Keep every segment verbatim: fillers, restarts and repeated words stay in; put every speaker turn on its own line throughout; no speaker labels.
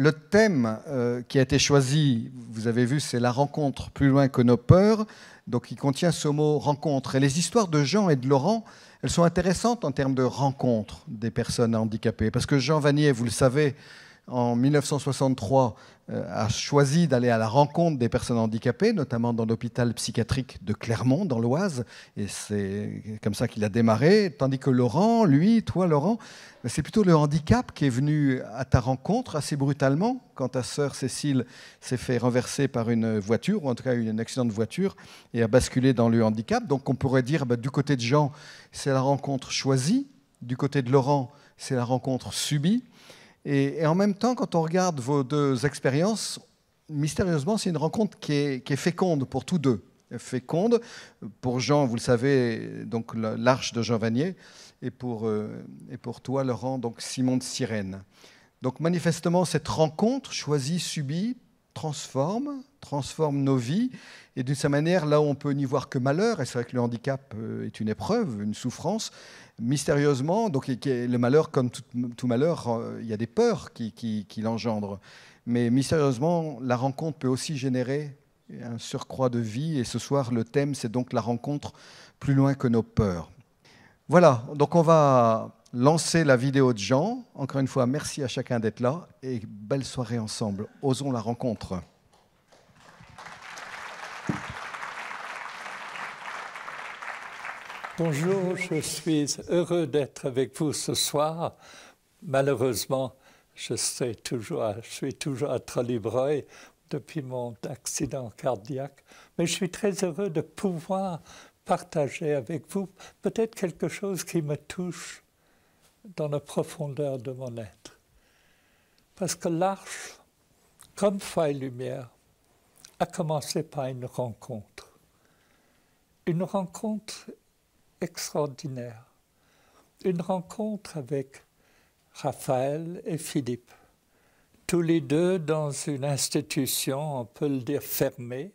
le thème euh, qui a été choisi, vous avez vu, c'est la rencontre plus loin que nos peurs. Donc, il contient ce mot rencontre. Et les histoires de Jean et de Laurent, elles sont intéressantes en termes de rencontre des personnes handicapées. Parce que Jean Vanier, vous le savez, en mille neuf cent soixante-trois, euh, a choisi d'aller à la rencontre des personnes handicapées, notamment dans l'hôpital psychiatrique de Clermont, dans l'Oise. Et c'est comme ça qu'il a démarré. Tandis que Laurent, lui, toi, Laurent, c'est plutôt le handicap qui est venu à ta rencontre assez brutalement, quand ta sœur Cécile s'est fait renverser par une voiture, ou en tout cas eu un accident de voiture, et a basculé dans le handicap. Donc on pourrait dire, bah, du côté de Jean, c'est la rencontre choisie. Du côté de Laurent, c'est la rencontre subie. Et, et en même temps, quand on regarde vos deux expériences, mystérieusement, c'est une rencontre qui est, qui est féconde pour tous deux. Féconde pour Jean, vous le savez, donc l'Arche de Jean Vanier, et pour, euh, et pour toi, Laurent, donc Simon de Cyrène. Donc manifestement, cette rencontre choisie, subie, transforme, transforme nos vies, et d'une certaine manière, là où on peut n'y voir que malheur, et c'est vrai que le handicap est une épreuve, une souffrance, mystérieusement, donc le malheur, comme tout, tout malheur, il y a des peurs qui, qui, qui l'engendrent, mais mystérieusement, la rencontre peut aussi générer un surcroît de vie, et ce soir, le thème, c'est donc la rencontre plus loin que nos peurs. Voilà, donc on va lancer la vidéo de Jean. Encore une fois, merci à chacun d'être là et belle soirée ensemble. Osons la rencontre.
Bonjour, je suis heureux d'être avec vous ce soir. Malheureusement, je, serai toujours, je suis toujours à Trollibreuil depuis mon accident cardiaque, mais je suis très heureux de pouvoir partager avec vous peut-être quelque chose qui me touche dans la profondeur de mon être. Parce que l'Arche, comme Foi et Lumière, a commencé par une rencontre. Une rencontre extraordinaire. Une rencontre avec Raphaël et Philippe. Tous les deux dans une institution, on peut le dire, fermée.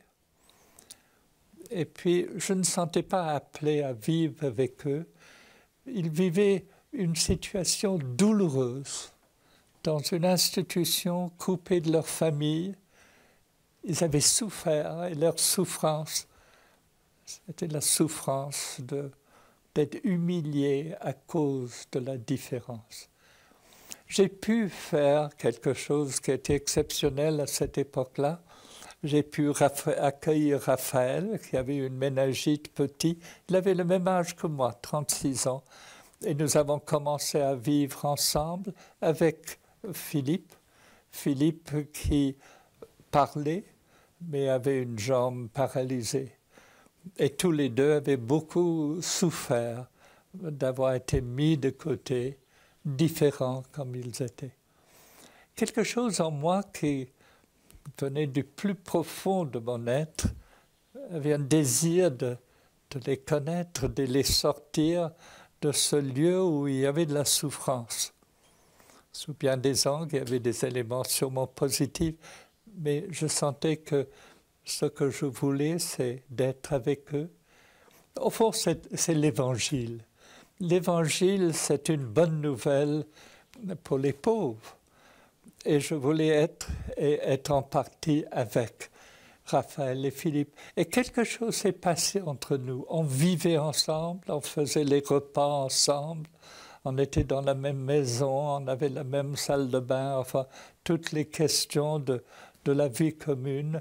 Et puis, je ne me sentais pas appelé à vivre avec eux. Ils vivaient une situation douloureuse dans une institution coupée de leur famille. Ils avaient souffert et leur souffrance, c'était la souffrance de, d'être humiliés à cause de la différence. J'ai pu faire quelque chose qui était exceptionnel à cette époque-là. J'ai pu accueillir Raphaël, qui avait une méningite petit. Il avait le même âge que moi, trente-six ans. Et nous avons commencé à vivre ensemble avec Philippe. Philippe qui parlait, mais avait une jambe paralysée. Et tous les deux avaient beaucoup souffert d'avoir été mis de côté, différents comme ils étaient. Quelque chose en moi qui venait du plus profond de mon être, avait un désir de, de les connaître, de les sortir de ce lieu où il y avait de la souffrance. Sous bien des angles, il y avait des éléments sûrement positifs, mais je sentais que ce que je voulais, c'est d'être avec eux. Au fond, c'est, c'est l'Évangile. L'Évangile, c'est une bonne nouvelle pour les pauvres. Et je voulais être, et être en partie avec Raphaël et Philippe. Et quelque chose s'est passé entre nous. On vivait ensemble, on faisait les repas ensemble, on était dans la même maison, on avait la même salle de bain, enfin, toutes les questions de, de la vie commune.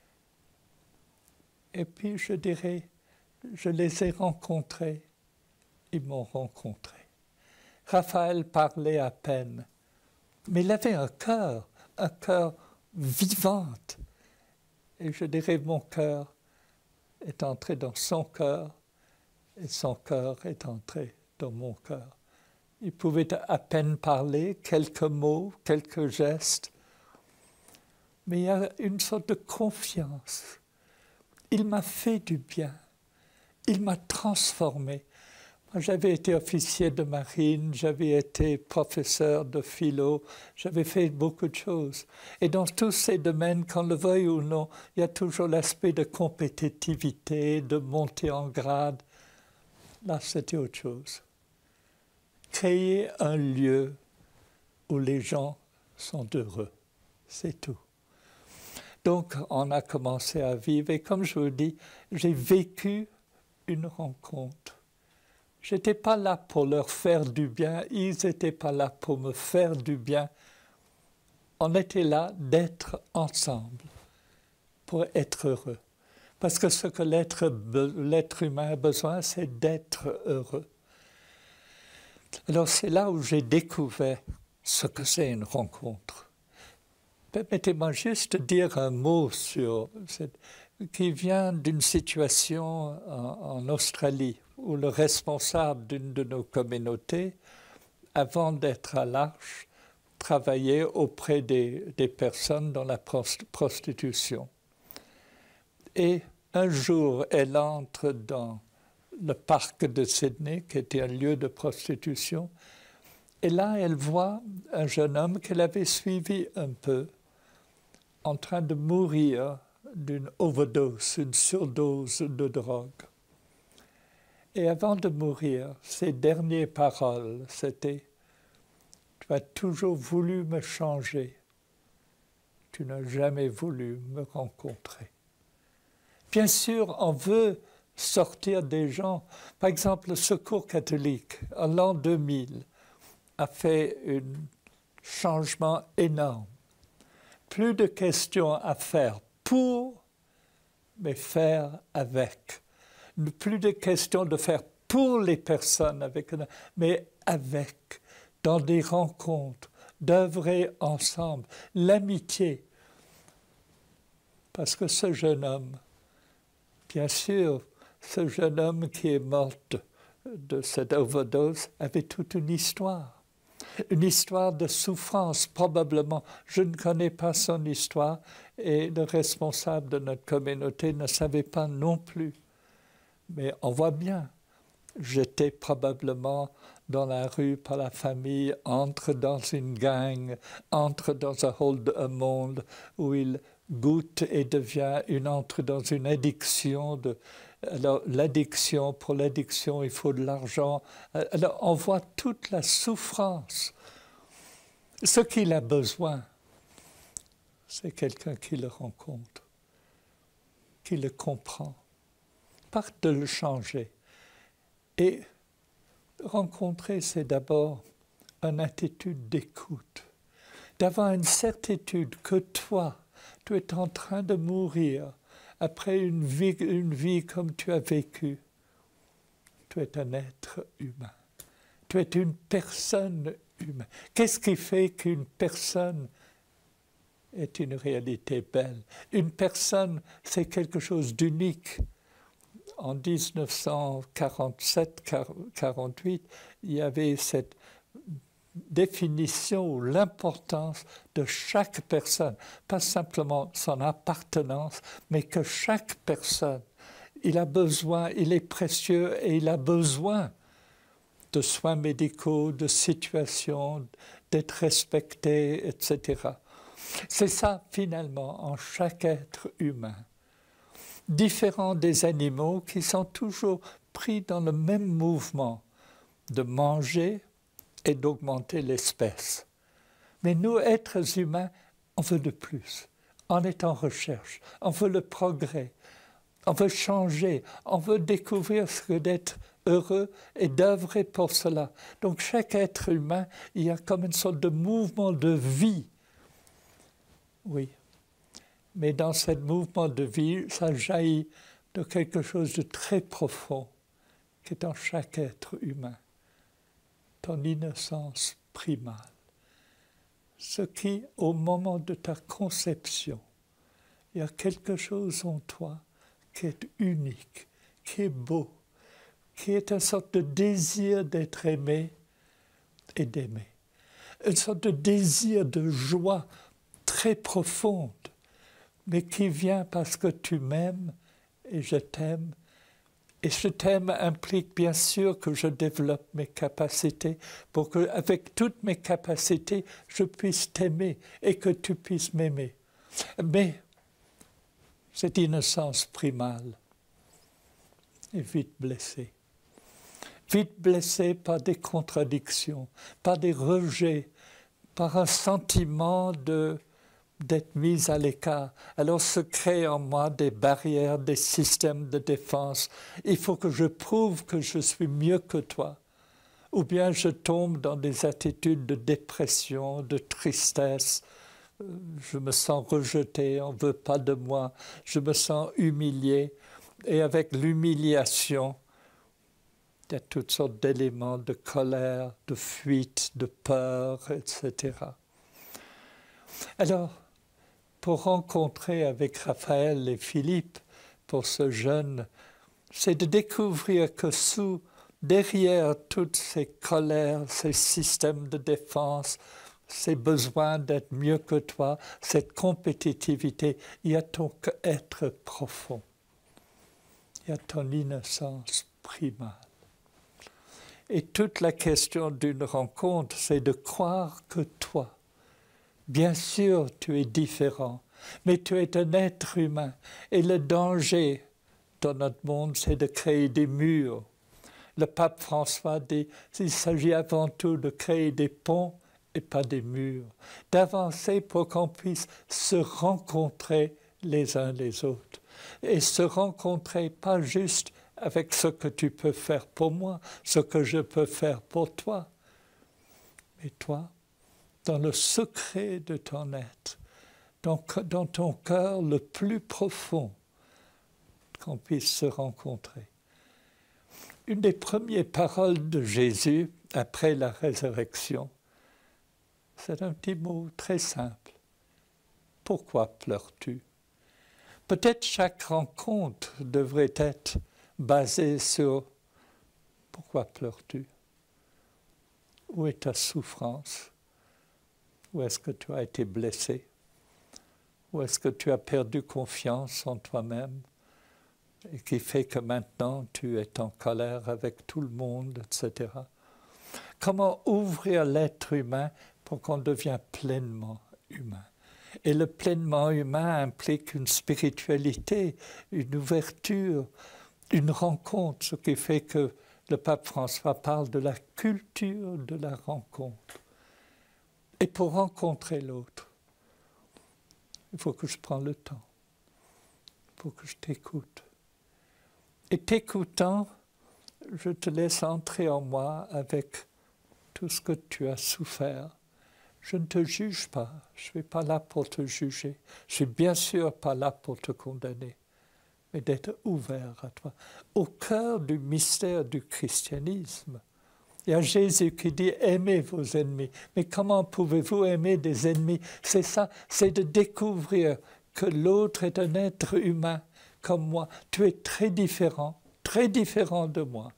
Et puis, je dirais, je les ai rencontrés, ils m'ont rencontré. Raphaël parlait à peine, mais il avait un cœur, un cœur vivant. Et je dirais, mon cœur est entré dans son cœur, et son cœur est entré dans mon cœur. Il pouvait à peine parler, quelques mots, quelques gestes, mais il y a une sorte de confiance. Il m'a fait du bien, il m'a transformé. Moi, j'avais été officier de marine, j'avais été professeur de philo, j'avais fait beaucoup de choses. Et dans tous ces domaines, qu'on le veuille ou non, il y a toujours l'aspect de compétitivité, de montée en grade. Là, c'était autre chose. Créer un lieu où les gens sont heureux. c'est tout. Donc, on a commencé à vivre, et comme je vous dis, j'ai vécu une rencontre. Je n'étais pas là pour leur faire du bien, ils n'étaient pas là pour me faire du bien. On était là d'être ensemble, pour être heureux. Parce que ce que l'être, l'être humain a besoin, c'est d'être heureux. Alors c'est là où j'ai découvert ce que c'est une rencontre. Permettez-moi juste de dire un mot sur cette, qui vient d'une situation en, en Australie, où le responsable d'une de nos communautés, avant d'être à l'Arche, travaillait auprès des, des personnes dans la prostitution. Et un jour, elle entre dans le parc de Sydney, qui était un lieu de prostitution, et là, elle voit un jeune homme qu'elle avait suivi un peu, en train de mourir d'une overdose, une surdose de drogue. Et avant de mourir, ses dernières paroles, c'était « Tu as toujours voulu me changer, tu n'as jamais voulu me rencontrer. » Bien sûr, on veut sortir des gens. Par exemple, le Secours catholique, en l'an deux mille, a fait un changement énorme. Plus de questions à faire pour, mais faire avec. Plus de questions de faire pour les personnes, avec, mais avec, dans des rencontres, d'œuvrer ensemble, l'amitié. Parce que ce jeune homme, bien sûr, ce jeune homme qui est mort de, de cette overdose avait toute une histoire. Une histoire de souffrance, probablement. Je ne connais pas son histoire et le responsable de notre communauté ne savait pas non plus. Mais on voit bien, j'étais probablement dans la rue par la famille, entre dans une gang, entre dans un, hold, un monde où il goûte et devient, une entre dans une addiction. De, alors l'addiction, pour l'addiction, il faut de l'argent. Alors on voit toute la souffrance. Ce qu'il a besoin, c'est quelqu'un qui le rencontre, qui le comprend, pas de le changer. Et rencontrer, c'est d'abord une attitude d'écoute, d'avoir une certitude que toi, tu es en train de mourir après une vie, une vie comme tu as vécu. Tu es un être humain. Tu es une personne humaine. Qu'est-ce qui fait qu'une personne est une réalité belle? Une personne, c'est quelque chose d'unique. En mille neuf cent quarante-sept quarante-huit, il y avait cette définition ou l'importance de chaque personne, pas simplement son appartenance, mais que chaque personne, il a besoin, il est précieux et il a besoin de soins médicaux, de situations, d'être respecté, et cetera. C'est ça, finalement, en chaque être humain. Différent des animaux qui sont toujours pris dans le même mouvement de manger et d'augmenter l'espèce. Mais nous, êtres humains, on veut de plus. On est en recherche, on veut le progrès, on veut changer, on veut découvrir ce que d'être heureux et d'œuvrer pour cela. Donc chaque être humain, il y a comme une sorte de mouvement de vie. Oui. Mais dans ce mouvement de vie, ça jaillit de quelque chose de très profond qui est en chaque être humain. Ton innocence primale. Ce qui, au moment de ta conception, il y a quelque chose en toi qui est unique, qui est beau, qui est une sorte de désir d'être aimé et d'aimer. Une sorte de désir de joie très profonde, mais qui vient parce que tu m'aimes et je t'aime. Et je t'aime implique bien sûr que je développe mes capacités pour qu'avec toutes mes capacités, je puisse t'aimer et que tu puisses m'aimer. Mais cette innocence primale est vite blessée. Vite blessée par des contradictions, par des rejets, par un sentiment de d'être mise à l'écart. Alors se créent en moi des barrières, des systèmes de défense. Il faut que je prouve que je suis mieux que toi. Ou bien je tombe dans des attitudes de dépression, de tristesse. Je me sens rejeté, on ne veut pas de moi. Je me sens humilié. Et avec l'humiliation, il y a toutes sortes d'éléments de colère, de fuite, de peur, et cetera. Alors, pour rencontrer avec Raphaël et Philippe, pour ce jeune, c'est de découvrir que sous, derrière toutes ces colères, ces systèmes de défense, ces besoins d'être mieux que toi, cette compétitivité, il y a ton être profond. Il y a ton innocence primale. Et toute la question d'une rencontre, c'est de croire que toi, bien sûr, tu es différent, mais tu es un être humain. Et le danger dans notre monde, c'est de créer des murs. Le pape François dit qu'il s'agit avant tout de créer des ponts et pas des murs, d'avancer pour qu'on puisse se rencontrer les uns les autres. Et se rencontrer pas juste avec ce que tu peux faire pour moi, ce que je peux faire pour toi, mais toi, dans le secret de ton être, donc dans ton cœur le plus profond, qu'on puisse se rencontrer. Une des premières paroles de Jésus après la résurrection, c'est un petit mot très simple. Pourquoi pleures-tu? Peut-être chaque rencontre devrait être basée sur pourquoi pleures-tu? Où est ta souffrance? Où est-ce que tu as été blessé? Où est-ce que tu as perdu confiance en toi-même et qui fait que maintenant tu es en colère avec tout le monde, et cetera. Comment ouvrir l'être humain pour qu'on devienne pleinement humain? Et le pleinement humain implique une spiritualité, une ouverture, une rencontre, ce qui fait que le pape François parle de la culture de la rencontre. Et pour rencontrer l'autre, il faut que je prenne le temps, il faut que je t'écoute. Et t'écoutant, je te laisse entrer en moi avec tout ce que tu as souffert. Je ne te juge pas, je ne suis pas là pour te juger. Je ne suis bien sûr pas là pour te condamner, mais d'être ouvert à toi. Au cœur du mystère du christianisme, il y a Jésus qui dit « aimez vos ennemis ». Mais comment pouvez-vous aimer des ennemis? C'est ça, c'est de découvrir que l'autre est un être humain comme moi. Tu es très différent, très différent de moi.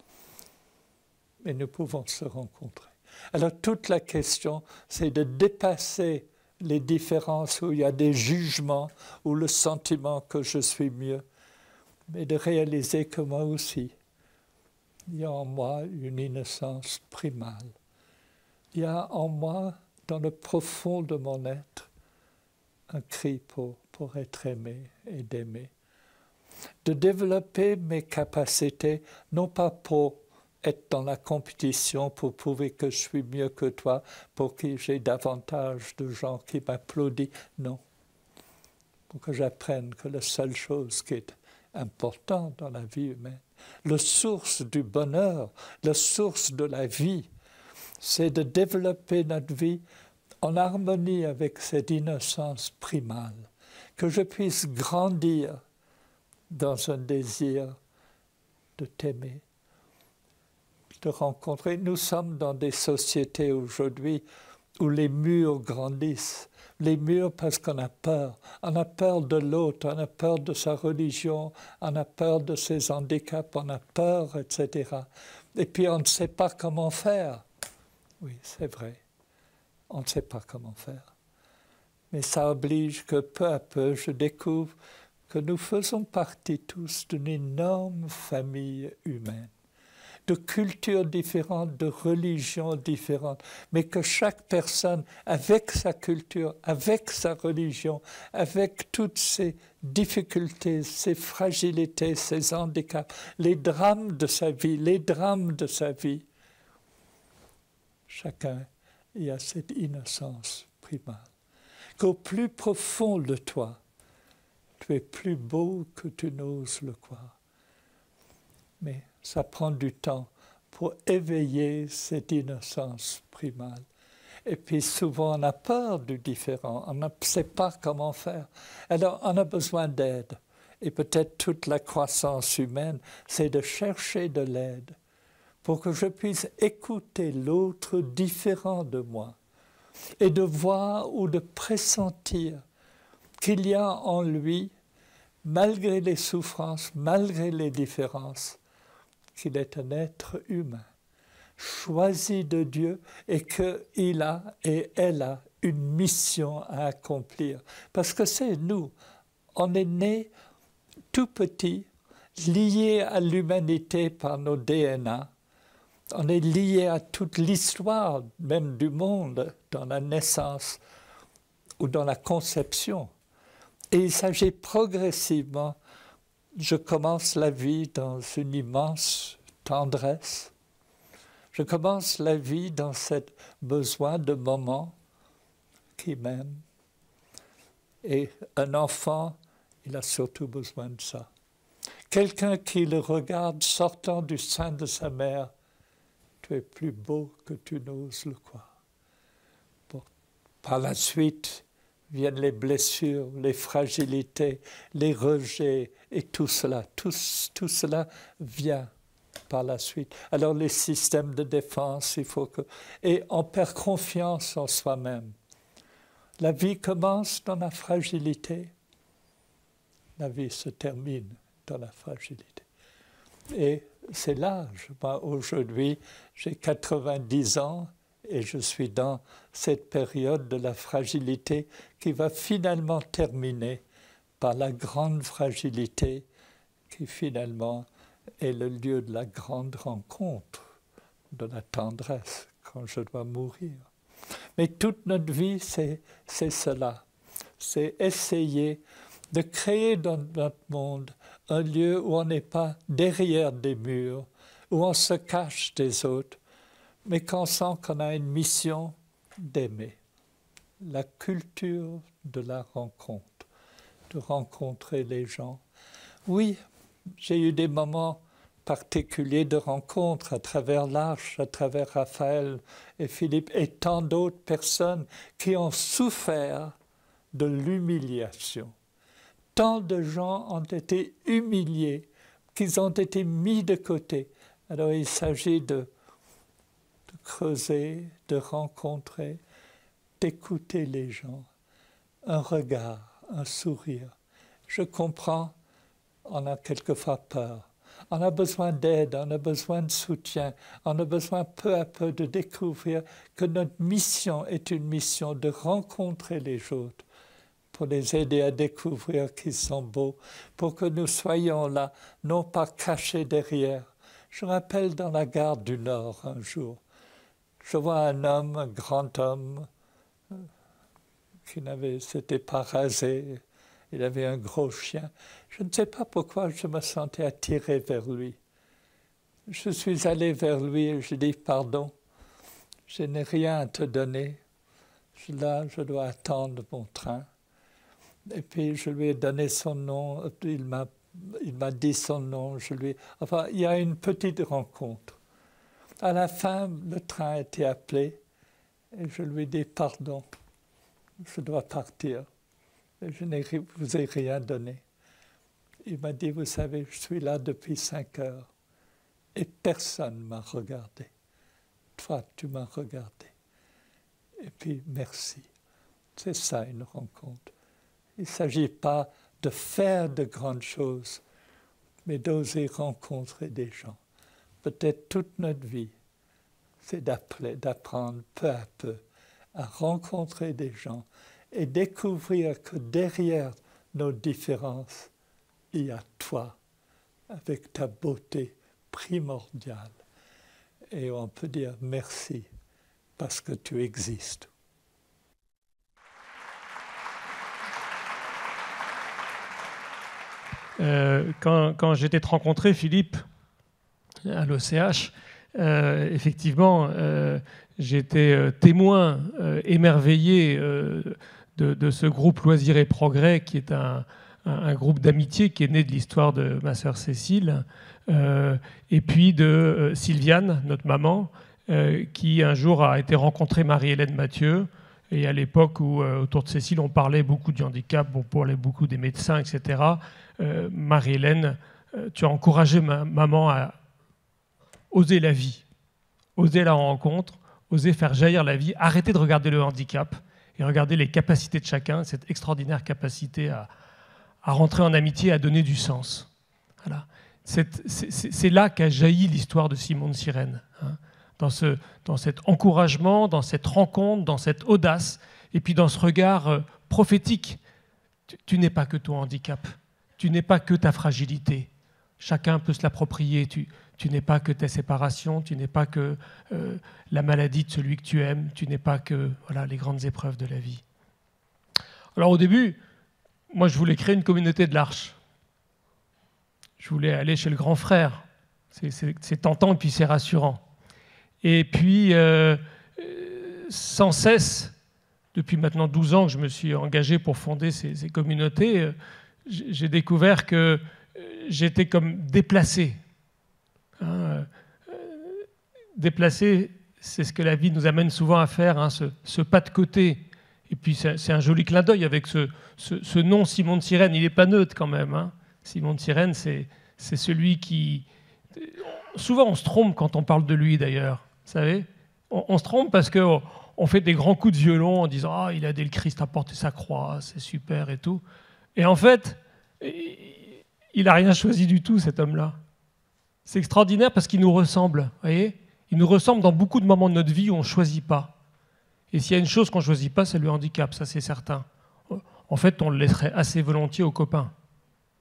Mais nous pouvons se rencontrer. Alors toute la question, c'est de dépasser les différences où il y a des jugements, ou le sentiment que je suis mieux, mais de réaliser que moi aussi, il y a en moi une innocence primale. Il y a en moi, dans le profond de mon être, un cri pour, pour être aimé et d'aimer. De développer mes capacités, non pas pour être dans la compétition, pour prouver que je suis mieux que toi, pour que j'ai davantage de gens qui m'applaudissent, non. Pour que j'apprenne que la seule chose qui est importante dans la vie humaine, la source du bonheur, la source de la vie, c'est de développer notre vie en harmonie avec cette innocence primale, que je puisse grandir dans un désir de t'aimer, de rencontrer. Nous sommes dans des sociétés aujourd'hui où les murs grandissent. Les murs parce qu'on a peur. On a peur de l'autre, on a peur de sa religion, on a peur de ses handicaps, on a peur, et cetera. Et puis on ne sait pas comment faire. Oui, c'est vrai. On ne sait pas comment faire. Mais ça oblige que peu à peu, je découvre que nous faisons partie tous d'une énorme famille humaine, de cultures différentes, de religions différentes, mais que chaque personne, avec sa culture, avec sa religion, avec toutes ses difficultés, ses fragilités, ses handicaps, les drames de sa vie, les drames de sa vie, chacun y a cette innocence primale. qu'au plus profond de toi, tu es plus beau que tu n'oses le croire. Mais ça prend du temps pour éveiller cette innocence primale. Et puis souvent on a peur du différent, on ne sait pas comment faire. Alors on a besoin d'aide. Et peut-être toute la croissance humaine, c'est de chercher de l'aide pour que je puisse écouter l'autre différent de moi et de voir ou de pressentir qu'il y a en lui, malgré les souffrances, malgré les différences, qu'il est un être humain, choisi de Dieu et qu'il a et elle a une mission à accomplir. Parce que c'est nous, on est nés tout petits, liés à l'humanité par nos D N A. On est liés à toute l'histoire même du monde dans la naissance ou dans la conception. Et il s'agit progressivement, je commence la vie dans une immense tendresse. Je commence la vie dans ce besoin de maman qui m'aime. Et un enfant, il a surtout besoin de ça. Quelqu'un qui le regarde sortant du sein de sa mère, tu es plus beau que tu n'oses le croire. Bon. Par la suite viennent les blessures, les fragilités, les rejets et tout cela. Tout, tout cela vient par la suite. Alors les systèmes de défense, il faut que... Et on perd confiance en soi-même. La vie commence dans la fragilité. La vie se termine dans la fragilité. Et c'est l'âge. Moi, aujourd'hui, j'ai quatre-vingt-dix ans et je suis dans cette période de la fragilité qui va finalement terminer par la grande fragilité qui finalement est le lieu de la grande rencontre, de la tendresse, quand je dois mourir. Mais toute notre vie, c'est, c'est cela. C'est essayer de créer dans notre monde un lieu où on n'est pas derrière des murs, où on se cache des autres, mais qu'on sent qu'on a une mission d'aimer. La culture de la rencontre, de rencontrer les gens. Oui, j'ai eu des moments particuliers de rencontre à travers l'Arche, à travers Raphaël et Philippe et tant d'autres personnes qui ont souffert de l'humiliation. Tant de gens ont été humiliés, qu'ils ont été mis de côté. Alors il s'agit de, de creuser, de rencontrer, d'écouter les gens. Un regard, un sourire. Je comprends, on a quelquefois peur. On a besoin d'aide, on a besoin de soutien, on a besoin peu à peu de découvrir que notre mission est une mission de rencontrer les autres, pour les aider à découvrir qu'ils sont beaux, pour que nous soyons là, non pas cachés derrière. Je me rappelle dans la gare du Nord un jour, je vois un homme, un grand homme, qui n'avait, s'était pas rasé, il avait un gros chien. Je ne sais pas pourquoi je me sentais attiré vers lui. Je suis allé vers lui et je dis « Pardon, je n'ai rien à te donner. Là, je dois attendre mon train. » Et puis je lui ai donné son nom, il m'a, il m'a dit son nom, je lui... Enfin, il y a une petite rencontre. À la fin, le train a été appelé et je lui ai dit « Pardon, je dois partir. Et je ne vous ai rien donné. » Il m'a dit « Vous savez, je suis là depuis cinq heures et personne ne m'a regardé. Toi, tu m'as regardé. Et puis, merci. » C'est ça une rencontre. Il ne s'agit pas de faire de grandes choses, mais d'oser rencontrer des gens. Peut-être toute notre vie, c'est d'apprendre peu à peu à rencontrer des gens et découvrir que derrière nos différences, il y a toi, avec ta beauté primordiale. Et on peut dire merci, parce que tu existes.
Euh, quand quand j'étais te rencontré, Philippe, à l'O C H, euh, effectivement, euh, j'étais euh, témoin euh, émerveillé euh, de, de ce groupe Loisirs et Progrès, qui est un, un, un groupe d'amitié qui est né de l'histoire de ma sœur Cécile, euh, et puis de euh, Sylviane, notre maman, euh, qui un jour a été rencontrer Marie-Hélène Mathieu. Et à l'époque où, euh, autour de Cécile, on parlait beaucoup du handicap, on parlait beaucoup des médecins, et cetera, euh, Marie-Hélène, euh, tu as encouragé ma maman à oser la vie, oser la rencontre, oser faire jaillir la vie, arrêter de regarder le handicap et regarder les capacités de chacun, cette extraordinaire capacité à, à rentrer en amitié, à donner du sens. Voilà. C'est, c'est, c'est là qu'a jailli l'histoire de Simon de Cyrène. Hein. Dans, ce, dans cet encouragement, dans cette rencontre, dans cette audace, et puis dans ce regard euh, prophétique. Tu, tu n'es pas que ton handicap, tu n'es pas que ta fragilité. Chacun peut se l'approprier. Tu, tu n'es pas que tes séparations, tu n'es pas que euh, la maladie de celui que tu aimes, tu n'es pas que voilà, les grandes épreuves de la vie. Alors au début, moi je voulais créer une communauté de l'Arche. Je voulais aller chez le grand frère. C'est, c'est, c'est tentant et puis c'est rassurant. Et puis, euh, sans cesse, depuis maintenant douze ans que je me suis engagé pour fonder ces, ces communautés, euh, j'ai découvert que j'étais comme déplacé. Hein, euh, déplacé, c'est ce que la vie nous amène souvent à faire, hein, ce, ce pas de côté. Et puis, c'est, c'est un joli clin d'œil avec ce, ce, ce nom Simon de Cyrène. Il n'est pas neutre quand même. Hein. Simon de Cyrène, c'est, c'est celui qui... Souvent, on se trompe quand on parle de lui, d'ailleurs. Vous savez, on, on se trompe parce qu'on on fait des grands coups de violon en disant « Ah, il a aidé le Christ à porter sa croix, c'est super et tout. » Et en fait, il n'a rien choisi du tout, cet homme-là. C'est extraordinaire parce qu'il nous ressemble. Vous voyez, il nous ressemble dans beaucoup de moments de notre vie où on ne choisit pas. Et s'il y a une chose qu'on ne choisit pas, c'est le handicap, ça c'est certain. En fait, on le laisserait assez volontiers aux copains. Hein ?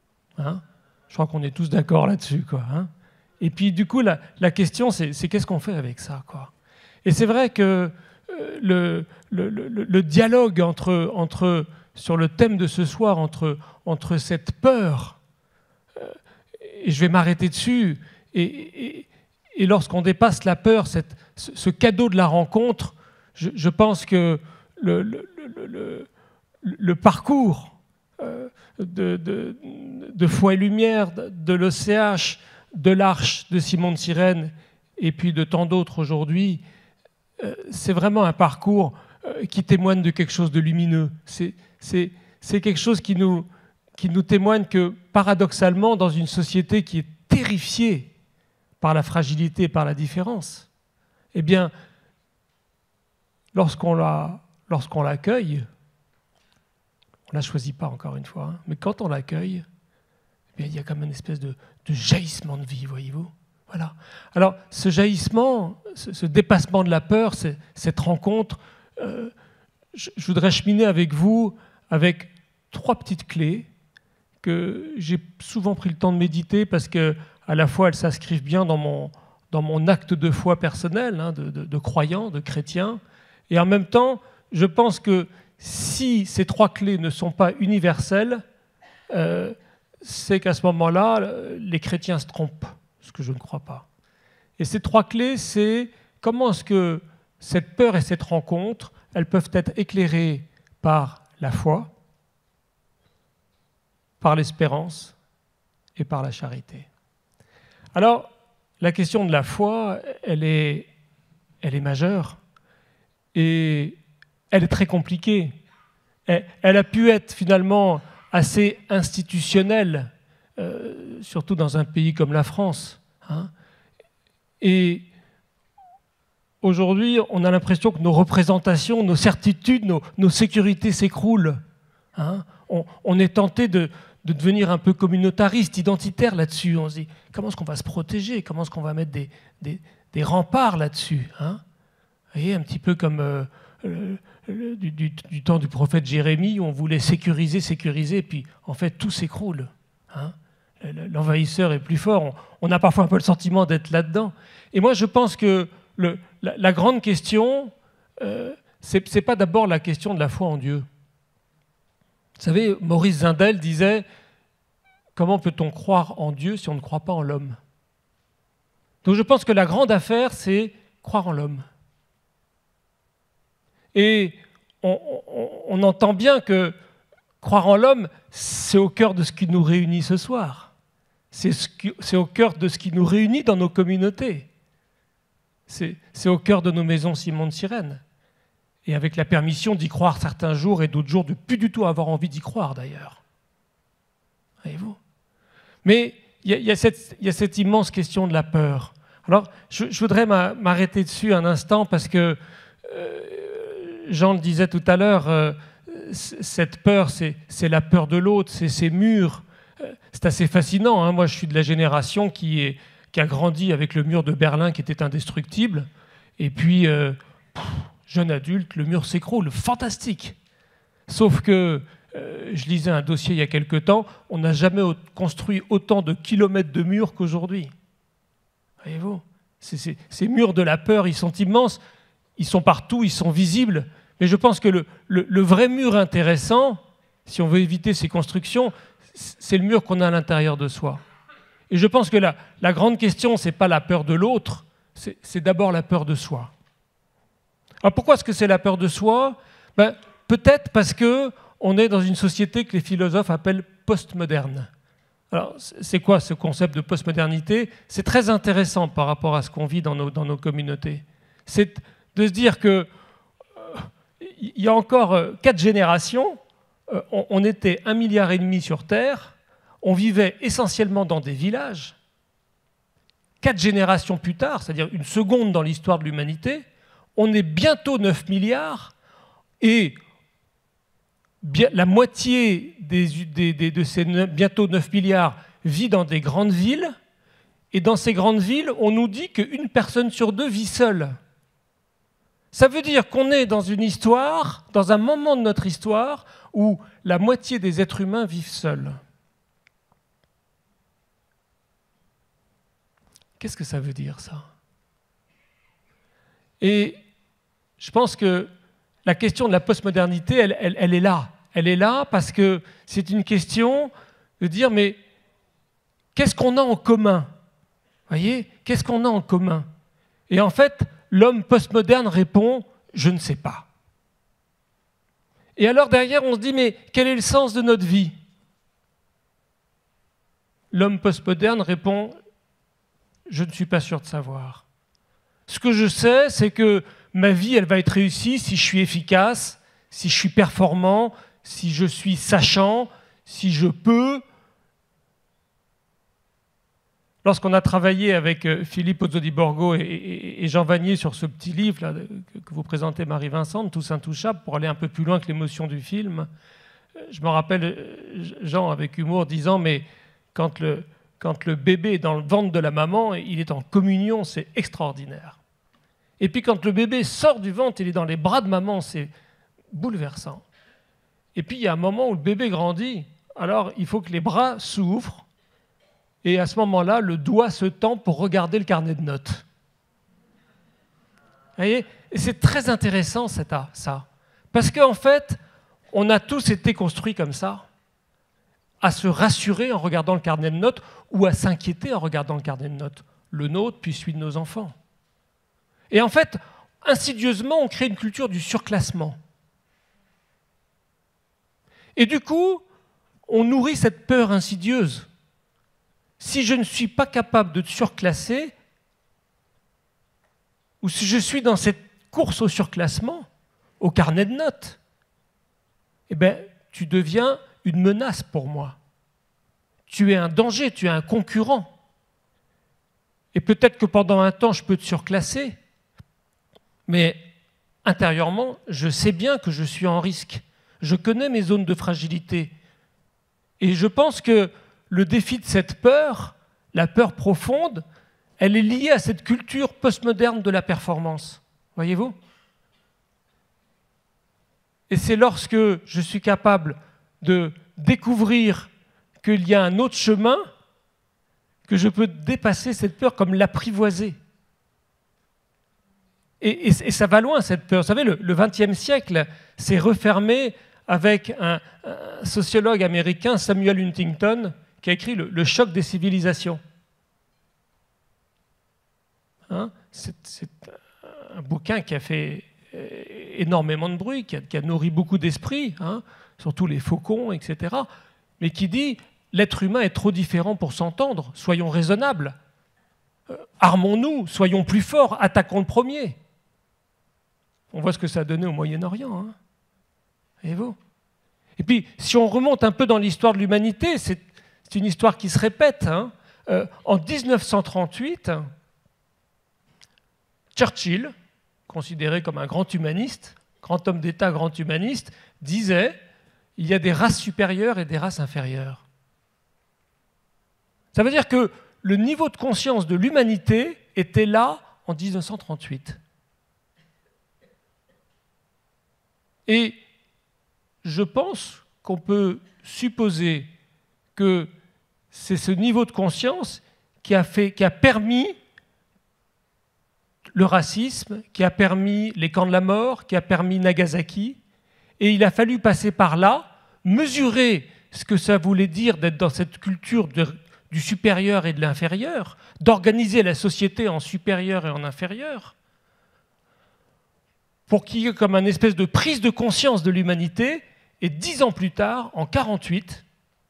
Je crois qu'on est tous d'accord là-dessus, quoi. Hein ? Et puis, du coup, la, la question, c'est, c'est qu'est-ce qu'on fait avec ça, quoi. Et c'est vrai que euh, le, le, le, le dialogue entre, entre, sur le thème de ce soir, entre, entre cette peur, euh, et je vais m'arrêter dessus, et, et, et lorsqu'on dépasse la peur, cette, ce, ce cadeau de la rencontre, je, je pense que le, le, le, le, le parcours euh, de, de, de Foi et Lumière, de, de l'E C H, de l'Arche de Simon de Cyrène et puis de tant d'autres aujourd'hui, euh, c'est vraiment un parcours euh, qui témoigne de quelque chose de lumineux. C'est, c'est, c'est quelque chose qui nous, qui nous témoigne que, paradoxalement, dans une société qui est terrifiée par la fragilité et par la différence, eh bien, lorsqu'on, la, lorsqu'on l'accueille, on ne la choisit pas encore une fois, hein, mais quand on l'accueille, eh bien, il y a comme une espèce de, de jaillissement de vie, voyez-vous. Voilà. Alors, ce jaillissement, ce, ce dépassement de la peur, c'est, cette rencontre, euh, je, je voudrais cheminer avec vous avec trois petites clés que j'ai souvent pris le temps de méditer parce qu'à la fois, elles s'inscrivent bien dans mon, dans mon acte de foi personnel, hein, de, de, de croyant, de chrétien. Et en même temps, je pense que si ces trois clés ne sont pas universelles, euh, c'est qu'à ce moment-là, les chrétiens se trompent, ce que je ne crois pas. Et ces trois clés, c'est comment est-ce que cette peur et cette rencontre, elles peuvent être éclairées par la foi, par l'espérance et par la charité. Alors, la question de la foi, elle est, elle est majeure et elle est très compliquée. Elle, elle a pu être finalement assez institutionnelle, euh, surtout dans un pays comme la France. Hein. Et aujourd'hui, on a l'impression que nos représentations, nos certitudes, nos, nos sécurités s'écroulent. Hein. On, on est tenté de, de devenir un peu communautariste, identitaire là-dessus. On se dit, comment est-ce qu'on va se protéger? Comment est-ce qu'on va mettre des, des, des remparts là-dessus, hein? Vous voyez, un petit peu comme euh, le, le, du, du, du temps du prophète Jérémie, où on voulait sécuriser, sécuriser, puis en fait, tout s'écroule. Hein? L'envahisseur est plus fort. On, on a parfois un peu le sentiment d'être là-dedans. Et moi, je pense que le, la, la grande question, euh, ce n'est pas d'abord la question de la foi en Dieu. Vous savez, Maurice Zindel disait « Comment peut-on croire en Dieu si on ne croit pas en l'homme ?» Donc je pense que la grande affaire, c'est croire en l'homme. Et on, on, on entend bien que croire en l'homme, c'est au cœur de ce qui nous réunit ce soir. C'est ce qui, c'est au cœur de ce qui nous réunit dans nos communautés. C'est, c'est au cœur de nos maisons Simon de Sirène. Et avec la permission d'y croire certains jours et d'autres jours de plus du tout avoir envie d'y croire d'ailleurs. Voyez-vous ? Mais il y, y, y a cette immense question de la peur. Alors, je, je voudrais m'arrêter dessus un instant parce que euh, Jean le disait tout à l'heure, euh, cette peur, c'est, c'est la peur de l'autre, c'est ces murs. C'est assez fascinant. Hein. Moi, je suis de la génération qui, est, qui a grandi avec le mur de Berlin qui était indestructible. Et puis, euh, pff, jeune adulte, le mur s'écroule. Fantastique. Sauf que, euh, je lisais un dossier il y a quelque temps, on n'a jamais construit autant de kilomètres de murs qu'aujourd'hui. Voyez-vous, c'est, c'est, ces murs de la peur, ils sont immenses. Ils sont partout, ils sont visibles. Mais je pense que le, le, le vrai mur intéressant, si on veut éviter ces constructions, c'est le mur qu'on a à l'intérieur de soi. Et je pense que la, la grande question, ce n'est pas la peur de l'autre, c'est, c'est d'abord la peur de soi. Alors pourquoi est-ce que c'est la peur de soi ? Ben, peut-être parce qu'on est dans une société que les philosophes appellent postmoderne. Alors, c'est quoi ce concept de postmodernité ? C'est très intéressant par rapport à ce qu'on vit dans nos, dans nos communautés. C'est de se dire que euh, il y a encore euh, quatre générations, euh, on, on était un milliard et demi sur Terre, on vivait essentiellement dans des villages. Quatre générations plus tard, c'est-à-dire une seconde dans l'histoire de l'humanité, on est bientôt neuf milliards et bien, la moitié des, des, des, de ces neuf, bientôt neuf milliards vit dans des grandes villes. Et dans ces grandes villes, on nous dit qu'une personne sur deux vit seule. Ça veut dire qu'on est dans une histoire, dans un moment de notre histoire, où la moitié des êtres humains vivent seuls. Qu'est-ce que ça veut dire, ça ? Et je pense que la question de la postmodernité, elle, elle, elle est là. Elle est là parce que c'est une question de dire, mais qu'est-ce qu'on a en commun ? Vous voyez ? Qu'est-ce qu'on a en commun ? Et en fait, l'homme postmoderne répond « je ne sais pas ». Et alors derrière, on se dit « mais quel est le sens de notre vie ?» L'homme postmoderne répond « je ne suis pas sûr de savoir ». Ce que je sais, c'est que ma vie, elle va être réussie si je suis efficace, si je suis performant, si je suis sachant, si je peux. Lorsqu'on a travaillé avec Philippe Ozzodi-Borgo et, et Jean Vanier sur ce petit livre là, que vous présentez, Marie-Vincent, Tous Intouchables, pour aller un peu plus loin que l'émotion du film, je me rappelle Jean avec humour disant « mais quand le, quand le bébé est dans le ventre de la maman, il est en communion, c'est extraordinaire. Et puis quand le bébé sort du ventre, il est dans les bras de maman, c'est bouleversant. Et puis il y a un moment où le bébé grandit, alors il faut que les bras s'ouvrent, et à ce moment-là, le doigt se tend pour regarder le carnet de notes. Vous voyez ? Et c'est très intéressant, ça. Parce qu'en fait, on a tous été construits comme ça, à se rassurer en regardant le carnet de notes ou à s'inquiéter en regardant le carnet de notes. Le nôtre, puis celui de nos enfants. Et en fait, insidieusement, on crée une culture du surclassement. Et du coup, on nourrit cette peur insidieuse. Si je ne suis pas capable de te surclasser, ou si je suis dans cette course au surclassement, au carnet de notes, eh bien, tu deviens une menace pour moi. Tu es un danger, tu es un concurrent. Et peut-être que pendant un temps, je peux te surclasser, mais intérieurement, je sais bien que je suis en risque. Je connais mes zones de fragilité. Et je pense que le défi de cette peur, la peur profonde, elle est liée à cette culture postmoderne de la performance. Voyez-vous ? Et c'est lorsque je suis capable de découvrir qu'il y a un autre chemin que je peux dépasser cette peur, comme l'apprivoiser. Et, et, et ça va loin, cette peur. Vous savez, le, le vingtième siècle s'est refermé avec un, un sociologue américain, Samuel Huntington, qui a écrit le, le choc des civilisations. Hein, c'est, c'est un bouquin qui a fait énormément de bruit, qui a, qui a nourri beaucoup d'esprits, hein, surtout les faucons, et cetera, mais qui dit « l'être humain est trop différent pour s'entendre, soyons raisonnables, euh, armons-nous, soyons plus forts, attaquons le premier ». On voit ce que ça a donné au Moyen-Orient. Hein. Voyez-vous ? Et puis, si on remonte un peu dans l'histoire de l'humanité, c'est une histoire qui se répète. Hein. Euh, en mille neuf cent trente-huit, Churchill, considéré comme un grand humaniste, grand homme d'État, grand humaniste, disait « il y a des races supérieures et des races inférieures ». Ça veut dire que le niveau de conscience de l'humanité était là en mille neuf cent trente-huit. Et je pense qu'on peut supposer que c'est ce niveau de conscience qui a, fait, qui a permis le racisme, qui a permis les camps de la mort, qui a permis Nagasaki. Et il a fallu passer par là, mesurer ce que ça voulait dire d'être dans cette culture de, du supérieur et de l'inférieur, d'organiser la société en supérieur et en inférieur, pour qu'il y ait comme une espèce de prise de conscience de l'humanité. Et dix ans plus tard, en mille neuf cent quarante-huit,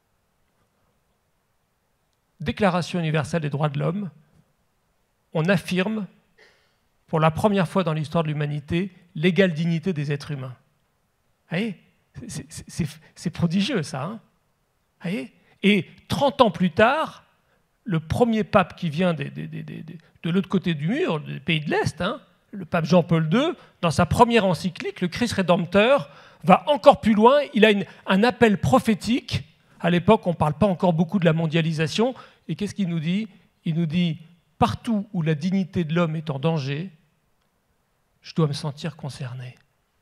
Déclaration universelle des droits de l'homme, on affirme, pour la première fois dans l'histoire de l'humanité, l'égale dignité des êtres humains. Vous voyez, c'est prodigieux, ça. Hein, vous voyez, et trente ans plus tard, le premier pape qui vient des, des, des, des, de l'autre côté du mur, des pays de l'Est, hein, le pape Jean-Paul deux, dans sa première encyclique, le Christ Rédempteur, va encore plus loin. Il a une, un appel prophétique. À l'époque, on ne parle pas encore beaucoup de la mondialisation. Et qu'est-ce qu'il nous dit? Il nous dit, partout où la dignité de l'homme est en danger, je dois me sentir concerné.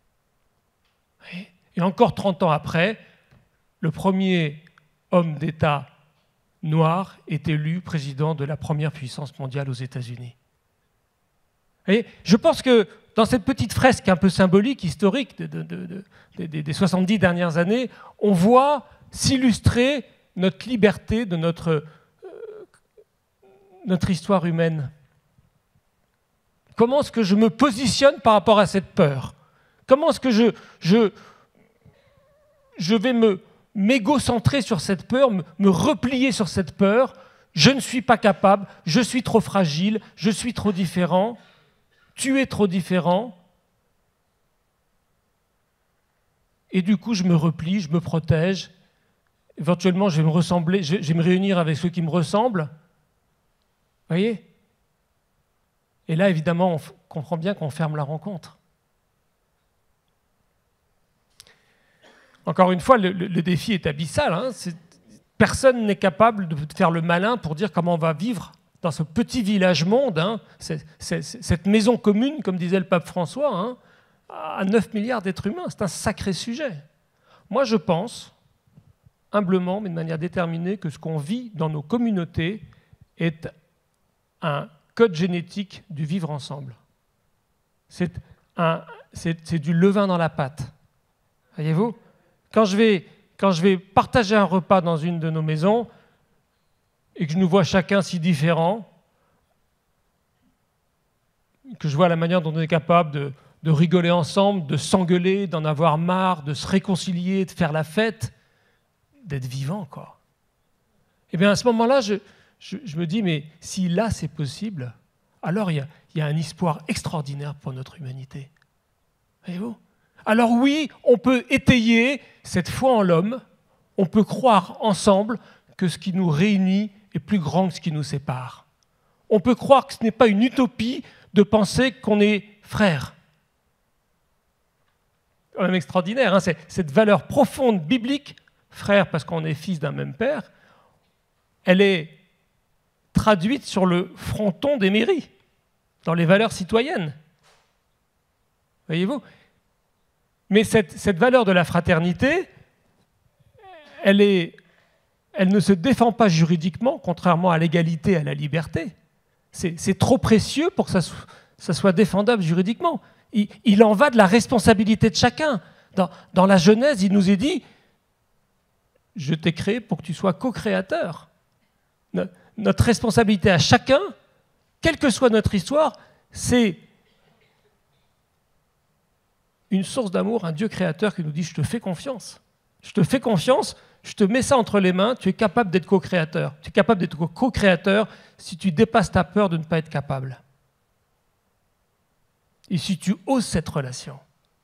Et encore trente ans après, le premier homme d'État noir est élu président de la première puissance mondiale aux États-Unis. Et je pense que dans cette petite fresque un peu symbolique, historique de, de, de, de, de, des soixante-dix dernières années, on voit s'illustrer notre liberté, de notre, euh, notre histoire humaine. Comment est-ce que je me positionne par rapport à cette peur? Comment est-ce que je, je, je vais me m'égocentrer sur cette peur, me, me replier sur cette peur? Je ne suis pas capable, je suis trop fragile, je suis trop différent. Tu es trop différent, et du coup je me replie, je me protège, éventuellement je vais me ressembler, je vais me réunir avec ceux qui me ressemblent, vous voyez? Et là évidemment on comprend bien qu'on ferme la rencontre. Encore une fois, le, le, le défi est abyssal, hein, c'est, personne n'est capable de faire le malin pour dire comment on va vivre dans ce petit village monde, hein, c'est, c'est, cette maison commune, comme disait le pape François, hein, à neuf milliards d'êtres humains, c'est un sacré sujet. Moi, je pense, humblement, mais de manière déterminée, que ce qu'on vit dans nos communautés est un code génétique du vivre ensemble. C'est, un, c'est, c'est du levain dans la pâte. Voyez-vous ? Quand je vais, quand je vais partager un repas dans une de nos maisons, et que je nous vois chacun si différents, que je vois la manière dont on est capable de, de rigoler ensemble, de s'engueuler, d'en avoir marre, de se réconcilier, de faire la fête, d'être vivant, quoi. Et bien à ce moment-là, je, je, je me dis, mais si là c'est possible, alors il y a, il y a un espoir extraordinaire pour notre humanité. Voyez-vous ? Alors oui, on peut étayer cette foi en l'homme, on peut croire ensemble que ce qui nous réunit est plus grand que ce qui nous sépare. On peut croire que ce n'est pas une utopie de penser qu'on est frères. C'est quand même extraordinaire, hein, c'est, cette valeur profonde biblique, frère parce qu'on est fils d'un même père, elle est traduite sur le fronton des mairies, dans les valeurs citoyennes. Voyez-vous ? Mais cette, cette valeur de la fraternité, elle est... elle ne se défend pas juridiquement, contrairement à l'égalité et à la liberté. C'est, c'est trop précieux pour que ça, so, ça soit défendable juridiquement. Il, il en va de la responsabilité de chacun. Dans, dans la Genèse, il nous est dit « Je t'ai créé pour que tu sois co-créateur ». Notre responsabilité à chacun, quelle que soit notre histoire, c'est une source d'amour, un Dieu créateur qui nous dit « je te fais confiance, je te fais confiance, je te mets ça entre les mains, tu es capable d'être co-créateur. Tu es capable d'être co-créateur si tu dépasses ta peur de ne pas être capable. Et si tu oses cette relation. »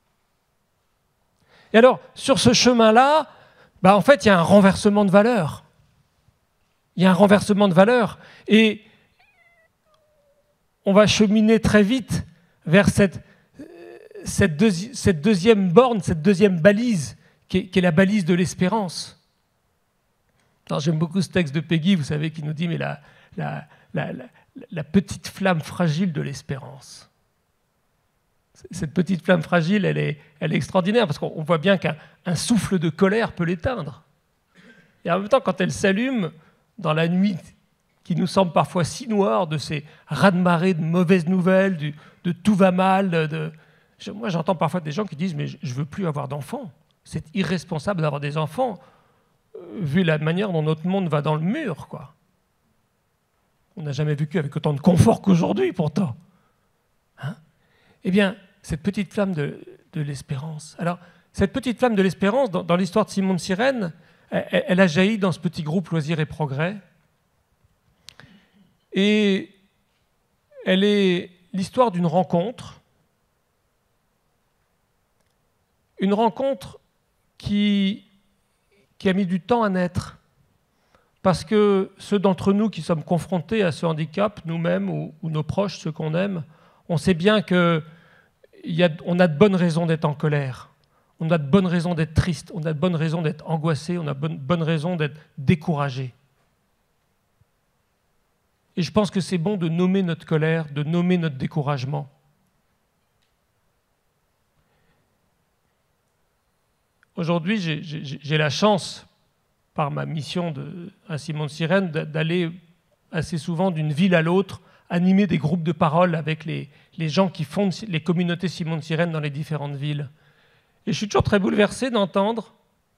Et alors, sur ce chemin-là, bah, en fait, il y a un renversement de valeurs. Il y a un renversement de valeurs. Et on va cheminer très vite vers cette, cette, deuxi cette deuxième borne, cette deuxième balise, qui est, qui est la balise de l'espérance. J'aime beaucoup ce texte de Peggy, vous savez, qui nous dit « mais la, la, la, la, la petite flamme fragile de l'espérance ». Cette petite flamme fragile, elle est, elle est extraordinaire, parce qu'on voit bien qu'un souffle de colère peut l'éteindre. Et en même temps, quand elle s'allume, dans la nuit qui nous semble parfois si noire, de ces raz-de-marée de mauvaises nouvelles, du, de tout va mal, de... moi j'entends parfois des gens qui disent « mais je ne veux plus avoir d'enfants, c'est irresponsable d'avoir des enfants ». Vu la manière dont notre monde va dans le mur, quoi. On n'a jamais vécu avec autant de confort qu'aujourd'hui, pourtant. Hein? Eh bien, cette petite flamme de, de l'espérance. Alors, cette petite flamme de l'espérance, dans, dans l'histoire de Simon de Cyrène, elle, elle a jailli dans ce petit groupe Loisirs et Progrès. Et elle est l'histoire d'une rencontre. Une rencontre qui... qui a mis du temps à naître, parce que ceux d'entre nous qui sommes confrontés à ce handicap, nous-mêmes ou, ou nos proches, ceux qu'on aime, on sait bien qu'on a de bonnes raisons d'être en colère, on a de bonnes raisons d'être triste, on a de bonnes raisons d'être angoissé, on a de bonnes, bonnes raisons d'être découragé. Et je pense que c'est bon de nommer notre colère, de nommer notre découragement. Aujourd'hui, j'ai la chance, par ma mission de, à Simon de Cyrène, d'aller assez souvent d'une ville à l'autre, animer des groupes de parole avec les, les gens qui fondent les communautés Simon de Cyrène dans les différentes villes. Et je suis toujours très bouleversé d'entendre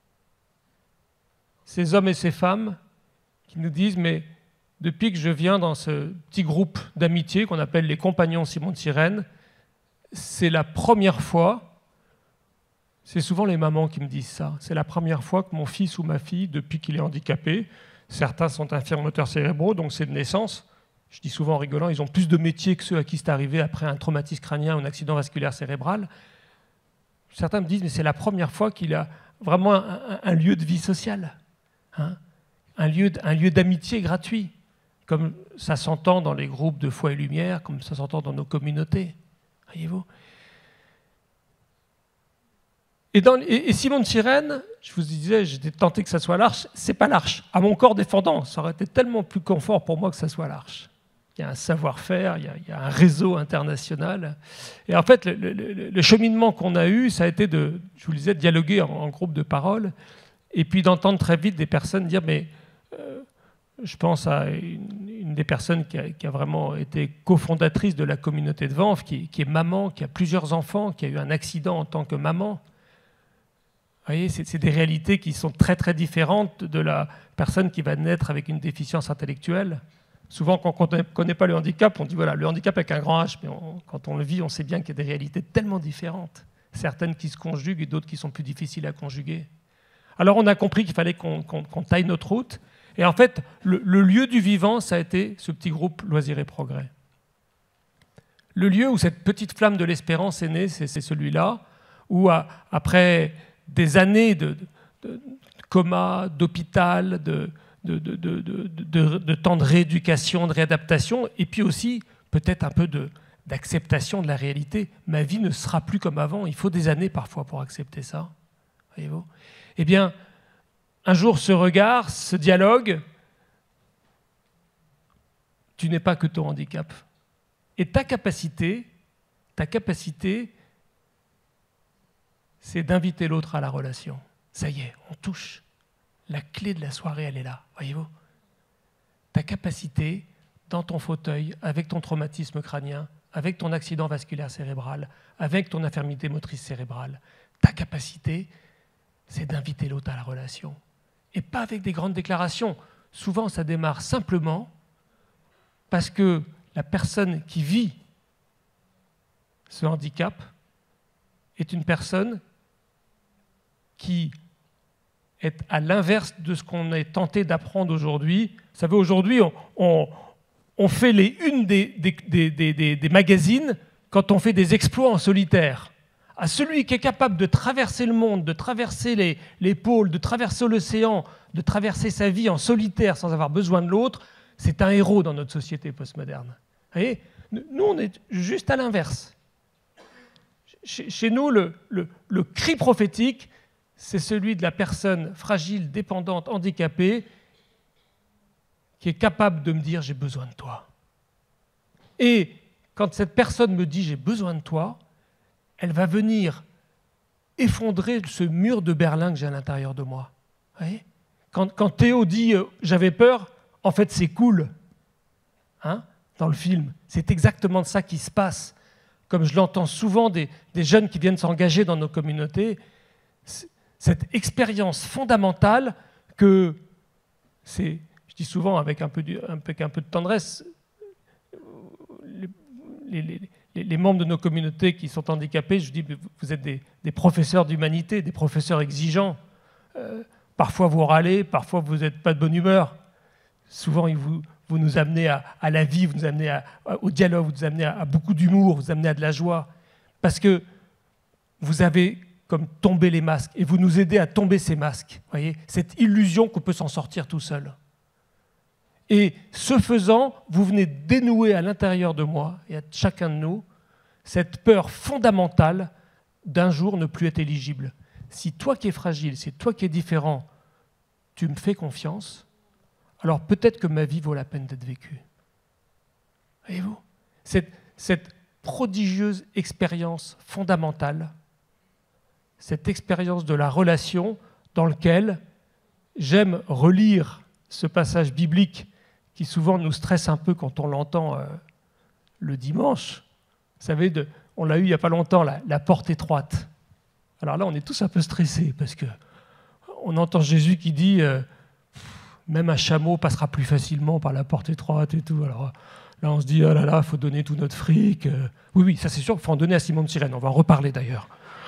ces hommes et ces femmes qui nous disent « mais depuis que je viens dans ce petit groupe d'amitié qu'on appelle les compagnons Simon de Cyrène, c'est la première fois... » C'est souvent les mamans qui me disent ça. C'est la première fois que mon fils ou ma fille, depuis qu'il est handicapé, certains sont infirmes moteurs cérébraux, donc c'est de naissance. Je dis souvent en rigolant, ils ont plus de métiers que ceux à qui c'est arrivé après un traumatisme crânien ou un accident vasculaire cérébral. Certains me disent, mais c'est la première fois qu'il a vraiment un, un, un lieu de vie sociale, hein, un lieu, un lieu d'amitié gratuit, comme ça s'entend dans les groupes de foi et lumière, comme ça s'entend dans nos communautés. Voyez-vous ? Et, dans, et, et Simon de Cyrène, je vous disais, j'étais tenté que ça soit l'Arche, c'est pas l'Arche. À mon corps défendant, ça aurait été tellement plus confort pour moi que ça soit l'Arche. Il y a un savoir-faire, il, il y a un réseau international. Et en fait, le, le, le cheminement qu'on a eu, ça a été de, je vous le disais, de dialoguer en, en groupe de parole, et puis d'entendre très vite des personnes dire, mais euh, je pense à une, une des personnes qui a, qui a vraiment été cofondatrice de la communauté de Vanves, qui, qui est maman, qui a plusieurs enfants, qui a eu un accident en tant que maman. Vous voyez, c'est des réalités qui sont très très différentes de la personne qui va naître avec une déficience intellectuelle. Souvent, quand on ne connaît pas le handicap, on dit voilà, le handicap avec un grand H, mais on, quand on le vit, on sait bien qu'il y a des réalités tellement différentes. Certaines qui se conjuguent et d'autres qui sont plus difficiles à conjuguer. Alors on a compris qu'il fallait qu'on qu'on, qu'on taille notre route. Et en fait, le, le lieu du vivant, ça a été ce petit groupe Loisirs et Progrès. Le lieu où cette petite flamme de l'espérance est née, c'est celui-là, où à, après... des années de, de, de coma, d'hôpital, de, de, de, de, de, de, de temps de rééducation, de réadaptation, et puis aussi peut-être un peu d'acceptation de, de la réalité. Ma vie ne sera plus comme avant, il faut des années parfois pour accepter ça. Voyez-vous ? Eh bien, un jour, ce regard, ce dialogue, tu n'es pas que ton handicap. Et ta capacité, ta capacité, c'est d'inviter l'autre à la relation. Ça y est, on touche. La clé de la soirée, elle est là, voyez-vous. Ta capacité, dans ton fauteuil, avec ton traumatisme crânien, avec ton accident vasculaire cérébral, avec ton infirmité motrice cérébrale, ta capacité, c'est d'inviter l'autre à la relation. Et pas avec des grandes déclarations. Souvent, ça démarre simplement parce que la personne qui vit ce handicap est une personne qui est à l'inverse de ce qu'on est tenté d'apprendre aujourd'hui. Vous savez, aujourd'hui, on, on, on fait les unes des, des, des, des, des magazines quand on fait des exploits en solitaire. À celui qui est capable de traverser le monde, de traverser les, les pôles, de traverser l'océan, de traverser sa vie en solitaire sans avoir besoin de l'autre, c'est un héros dans notre société postmoderne. Vous voyez, nous, on est juste à l'inverse. Chez, chez nous, le, le, le cri prophétique, c'est celui de la personne fragile, dépendante, handicapée, qui est capable de me dire « j'ai besoin de toi ». Et quand cette personne me dit « j'ai besoin de toi », elle va venir effondrer ce mur de Berlin que j'ai à l'intérieur de moi. Vous voyez ? Quand, quand Théo dit euh, « j'avais peur », en fait c'est cool, hein, dans le film. C'est exactement ça qui se passe. Comme je l'entends souvent des, des jeunes qui viennent s'engager dans nos communautés, cette expérience fondamentale que, c'est, je dis souvent avec un peu, de, avec un peu de tendresse, les, les, les, les membres de nos communautés qui sont handicapés, je dis, vous êtes des, des professeurs d'humanité, des professeurs exigeants. Euh, parfois vous râlez, parfois vous n'êtes pas de bonne humeur. Souvent vous, vous nous amenez à, à la vie, vous nous amenez à, à, au dialogue, vous nous amenez à, à beaucoup d'humour, vous nous amenez à de la joie. Parce que vous avez comme tomber les masques, et vous nous aidez à tomber ces masques. Voyez, cette illusion qu'on peut s'en sortir tout seul. Et ce faisant, vous venez dénouer à l'intérieur de moi, et à chacun de nous, cette peur fondamentale d'un jour ne plus être éligible. Si toi qui es fragile, si toi qui es différent, tu me fais confiance, alors peut-être que ma vie vaut la peine d'être vécue. Voyez-vous, cette, cette prodigieuse expérience fondamentale, cette expérience de la relation dans laquelle j'aime relire ce passage biblique qui souvent nous stresse un peu quand on l'entend euh, le dimanche. Vous savez, de, on l'a eu il n'y a pas longtemps, la, la porte étroite. Alors là, on est tous un peu stressés parce qu'on entend Jésus qui dit euh, « même un chameau passera plus facilement par la porte étroite » et tout. Alors là, on se dit « oh là là, il faut donner tout notre fric. » Oui, oui, ça c'est sûr qu'il faut en donner à Simon de Cyrène. On va en reparler d'ailleurs.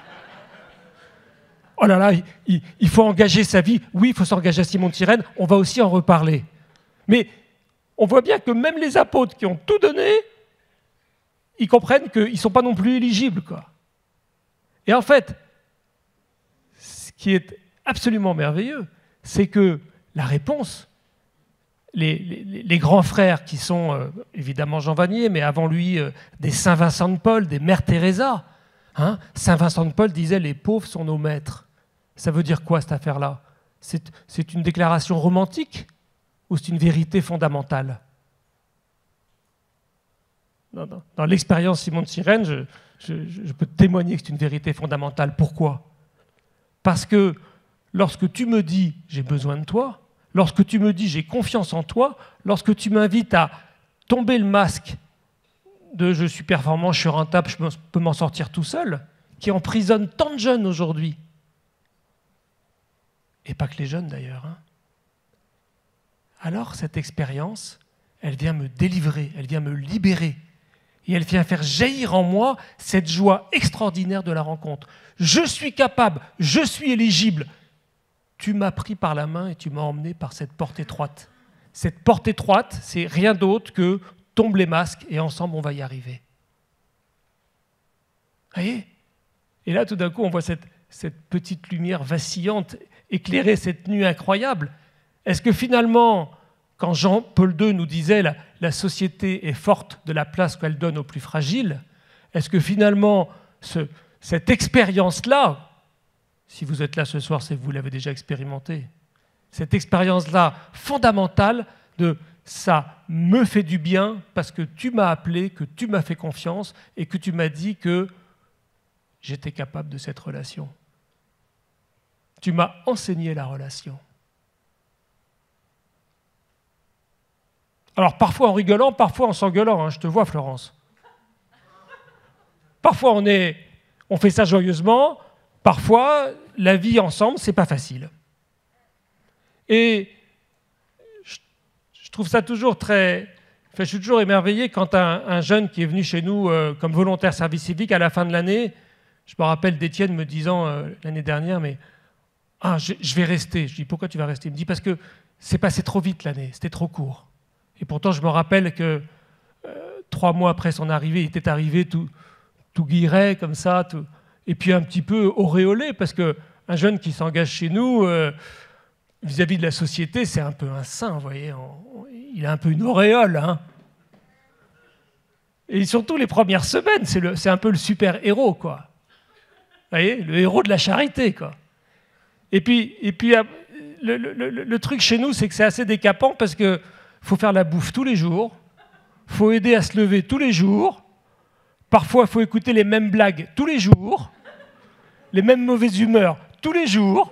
Oh là là, il, il faut engager sa vie. Oui, il faut s'engager à Simon de Cyrène. On va aussi en reparler. Mais on voit bien que même les apôtres qui ont tout donné, ils comprennent qu'ils ne sont pas non plus éligibles, quoi. Et en fait, ce qui est absolument merveilleux, c'est que la réponse, les, les, les grands frères qui sont euh, évidemment Jean Vanier, mais avant lui, euh, des Saint Vincent de Paul, des Mères Teresa, hein, Saint Vincent de Paul disait « les pauvres sont nos maîtres ». Ça veut dire quoi, cette affaire-là ? C'est, c'est une déclaration romantique ou c'est une vérité fondamentale ? Dans, dans, dans l'expérience Simon de Cyrène, je, je, je peux témoigner que c'est une vérité fondamentale. Pourquoi ? Parce que lorsque tu me dis « j'ai besoin de toi », lorsque tu me dis « j'ai confiance en toi », lorsque tu m'invites à tomber le masque de « je suis performant, je suis rentable, je peux m'en sortir tout seul », qui emprisonne tant de jeunes aujourd'hui, et pas que les jeunes d'ailleurs, hein. Alors cette expérience, elle vient me délivrer, elle vient me libérer, et elle vient faire jaillir en moi cette joie extraordinaire de la rencontre. Je suis capable, je suis éligible. Tu m'as pris par la main et tu m'as emmené par cette porte étroite. Cette porte étroite, c'est rien d'autre que tombe les masques et ensemble on va y arriver. Vous voyez ? Et là tout d'un coup on voit cette, cette petite lumière vacillante éclairer cette nuit incroyable. Est-ce que finalement, quand Jean-Paul deux nous disait la, la société est forte de la place qu'elle donne aux plus fragiles, est-ce que finalement ce, cette expérience-là, si vous êtes là ce soir, c'est que vous l'avez déjà expérimenté, cette expérience-là fondamentale de ça me fait du bien parce que tu m'as appelé, que tu m'as fait confiance et que tu m'as dit que j'étais capable de cette relation. Tu m'as enseigné la relation. Alors parfois en rigolant, parfois en s'engueulant, hein, je te vois Florence. Parfois on, est, on fait ça joyeusement, parfois la vie ensemble, c'est pas facile. Et je, je trouve ça toujours très... Enfin, je suis toujours émerveillé quand un, un jeune qui est venu chez nous euh, comme volontaire service civique à la fin de l'année Je me rappelle d'Étienne me disant euh, l'année dernière, mais ah, je, je vais rester. Je dis, pourquoi tu vas rester? Il me dit, parce que c'est passé trop vite l'année, c'était trop court. Et pourtant, je me rappelle que euh, trois mois après son arrivée, il était arrivé tout, tout guilleret, comme ça, tout, et puis un petit peu auréolé, parce qu'un jeune qui s'engage chez nous, euh, vis-à-vis de la société, c'est un peu un saint, vous voyez. On, on, il a un peu une auréole, hein. Et surtout les premières semaines, c'est, c'est un peu le super-héros, quoi. Vous voyez, le héros de la charité, quoi. Et puis, et puis le, le, le, le truc chez nous, c'est que c'est assez décapant parce qu'il faut faire la bouffe tous les jours, il faut aider à se lever tous les jours, parfois il faut écouter les mêmes blagues tous les jours, les mêmes mauvaises humeurs tous les jours,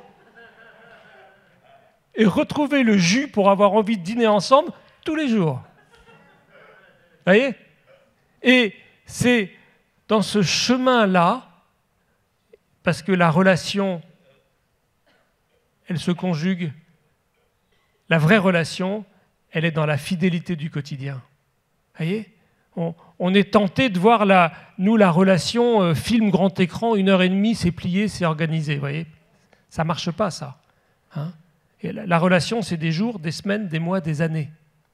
et retrouver le jus pour avoir envie de dîner ensemble tous les jours. Vous voyez ? Et c'est dans ce chemin-là, parce que la relation, elle se conjugue, la vraie relation, elle est dans la fidélité du quotidien. Vous voyez ? on, on est tenté de voir, la, nous, la relation euh, film grand écran, une heure et demie, c'est plié, c'est organisé. Vous voyez ? Ça ne marche pas, ça. Hein ? Et la, la relation, c'est des jours, des semaines, des mois, des années.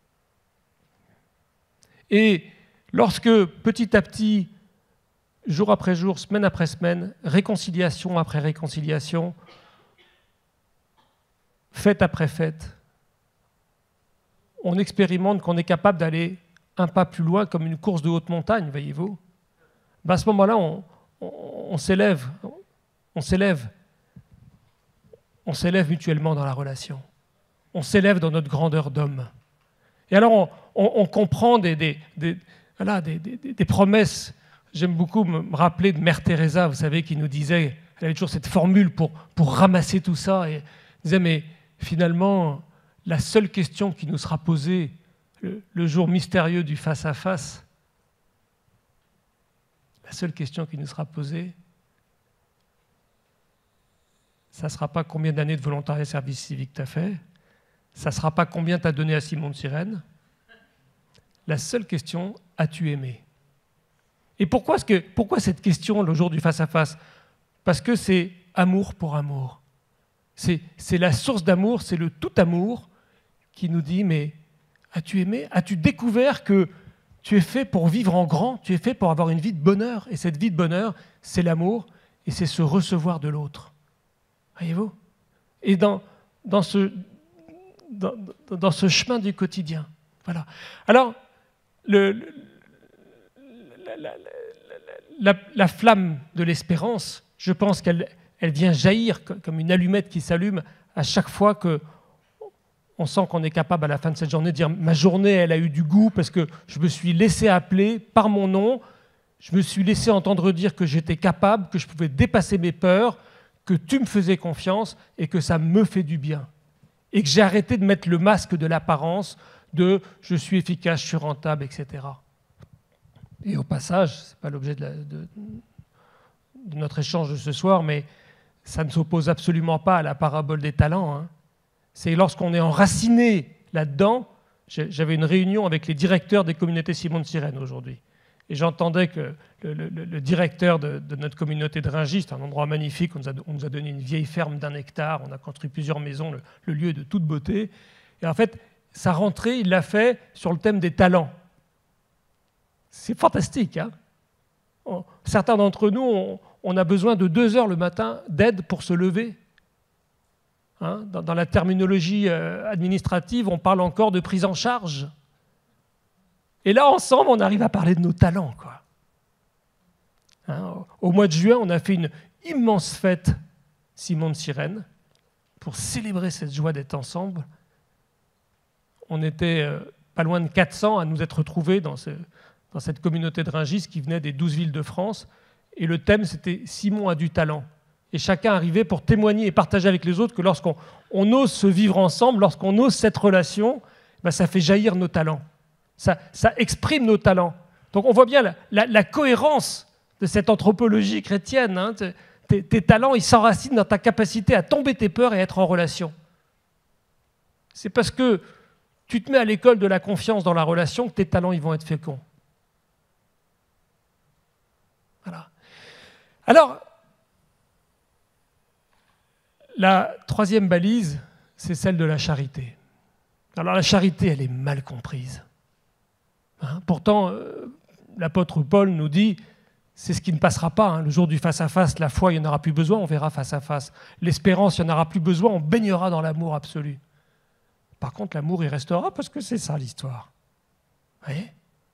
Et lorsque, petit à petit, jour après jour, semaine après semaine, réconciliation après réconciliation, fête après fête, on expérimente qu'on est capable d'aller un pas plus loin, comme une course de haute montagne, voyez-vous. Ben à ce moment-là, on, on, on s'élève, on s'élève, on s'élève mutuellement dans la relation. On s'élève dans notre grandeur d'homme. Et alors, on, on, on comprend des, des, des, voilà, des, des, des promesses. J'aime beaucoup me rappeler de Mère Teresa, vous savez, qui nous disait, elle avait toujours cette formule pour, pour ramasser tout ça, et elle disait, mais finalement, la seule question qui nous sera posée le, le jour mystérieux du face-à-face, la seule question qui nous sera posée, ça ne sera pas combien d'années de volontariat service civique tu as fait, ça ne sera pas combien tu as donné à Simon de Cyrène. La seule question, as-tu aimé ? Et pourquoi, est-ce que, pourquoi cette question le jour du face-à-face ? Parce que c'est amour pour amour. C'est, c'est la source d'amour, c'est le tout amour qui nous dit, mais as-tu aimé ? As-tu découvert que tu es fait pour vivre en grand ? Tu es fait pour avoir une vie de bonheur. Et cette vie de bonheur, c'est l'amour et c'est se recevoir de l'autre. Voyez-vous ? Et dans, dans, ce, dans, dans ce chemin du quotidien. Voilà. Alors, le, le, la, la, la, la, la flamme de l'espérance, je pense qu'elle elle vient jaillir comme une allumette qui s'allume à chaque fois qu'on sent qu'on est capable à la fin de cette journée de dire « ma journée, elle a eu du goût parce que je me suis laissé appeler par mon nom, je me suis laissé entendre dire que j'étais capable, que je pouvais dépasser mes peurs, que tu me faisais confiance et que ça me fait du bien. Et que j'ai arrêté de mettre le masque de l'apparence de « je suis efficace, je suis rentable, et cetera » Et au passage, ce n'est pas l'objet de, la, de, de notre échange de ce soir, mais ça ne s'oppose absolument pas à la parabole des talents. Hein. C'est lorsqu'on est enraciné là-dedans. J'avais une réunion avec les directeurs des communautés Simon de Cyrène aujourd'hui. Et j'entendais que le, le, le directeur de, de notre communauté de Rungis, c'est un endroit magnifique, on nous, a, on nous a donné une vieille ferme d'un hectare, on a construit plusieurs maisons, le, le lieu est de toute beauté. Et en fait, sa rentrée, il l'a fait sur le thème des talents. C'est fantastique. Hein, on, certains d'entre nous, on, on a besoin de deux heures le matin d'aide pour se lever. Hein, dans, dans la terminologie euh, administrative, on parle encore de prise en charge. Et là, ensemble, on arrive à parler de nos talents, quoi. Hein, au mois de juin, on a fait une immense fête Simon de Cyrène pour célébrer cette joie d'être ensemble. On était euh, pas loin de quatre cents à nous être retrouvés dans, ce, dans cette communauté de Rungis qui venait des douze villes de France. Et le thème, c'était « Simon a du talent ». Et chacun arrivait pour témoigner et partager avec les autres que lorsqu'on on ose se vivre ensemble, lorsqu'on ose cette relation, ben ça fait jaillir nos talents. Ça, ça exprime nos talents. Donc on voit bien la, la, la cohérence de cette anthropologie chrétienne. Hein. Tes, tes talents, ils s'enracinent dans ta capacité à tomber tes peurs et être en relation. C'est parce que tu te mets à l'école de la confiance dans la relation que tes talents ils vont être féconds. Voilà. Alors, La troisième balise, c'est celle de la charité. Alors la charité, elle est mal comprise. Hein, pourtant, euh, l'apôtre Paul nous dit, c'est ce qui ne passera pas. Hein, le jour du face-à-face, la foi, il n'y en aura plus besoin, on verra face-à-face. L'espérance, il n'y en aura plus besoin, on baignera dans l'amour absolu. Par contre, l'amour, il restera parce que c'est ça l'histoire. Vous voyez ?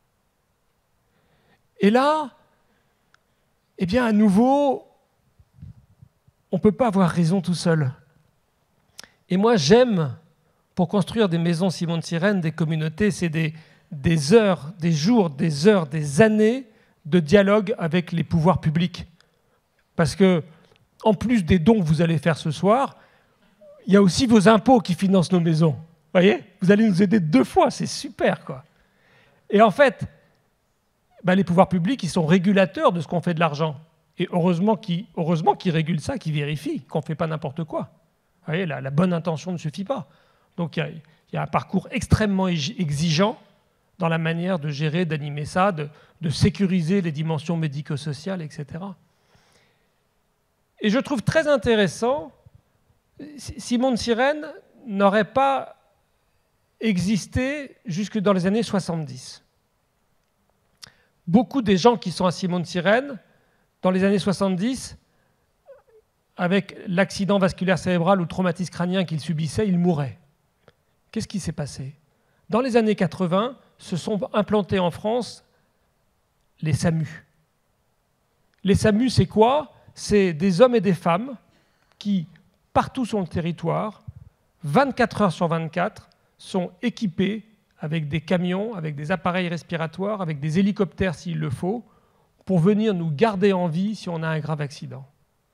Et là, eh bien, à nouveau, on ne peut pas avoir raison tout seul. Et moi, j'aime, pour construire des maisons Simon de Sirène, des communautés, c'est des, des heures, des jours, des heures, des années de dialogue avec les pouvoirs publics. Parce que, en plus des dons que vous allez faire ce soir, il y a aussi vos impôts qui financent nos maisons. Vous voyez ? Vous allez nous aider deux fois, c'est super, quoi. Et en fait, ben, les pouvoirs publics, ils sont régulateurs de ce qu'on fait de l'argent. Et heureusement qu'ils heureusement qu'ils régulent ça, qu'ils vérifient, qu'on ne fait pas n'importe quoi. Vous voyez, la, la bonne intention ne suffit pas. Donc il y a, il y a un parcours extrêmement exigeant dans la manière de gérer, d'animer ça, de, de sécuriser les dimensions médico-sociales, et cetera. Et je trouve très intéressant, Simon de Sirène n'aurait pas existé jusque dans les années soixante-dix. Beaucoup des gens qui sont à Simon de Sirène, dans les années soixante-dix, avec l'accident vasculaire cérébral ou le traumatisme crânien qu'ils subissaient, ils mouraient. Qu'est-ce qui s'est passé ? Dans les années quatre-vingts, se sont implantés en France les SAMU. Les SAMU, c'est quoi ? C'est des hommes et des femmes qui, partout sur le territoire, vingt-quatre heures sur vingt-quatre, sont équipés avec des camions, avec des appareils respiratoires, avec des hélicoptères s'il le faut, pour venir nous garder en vie si on a un grave accident.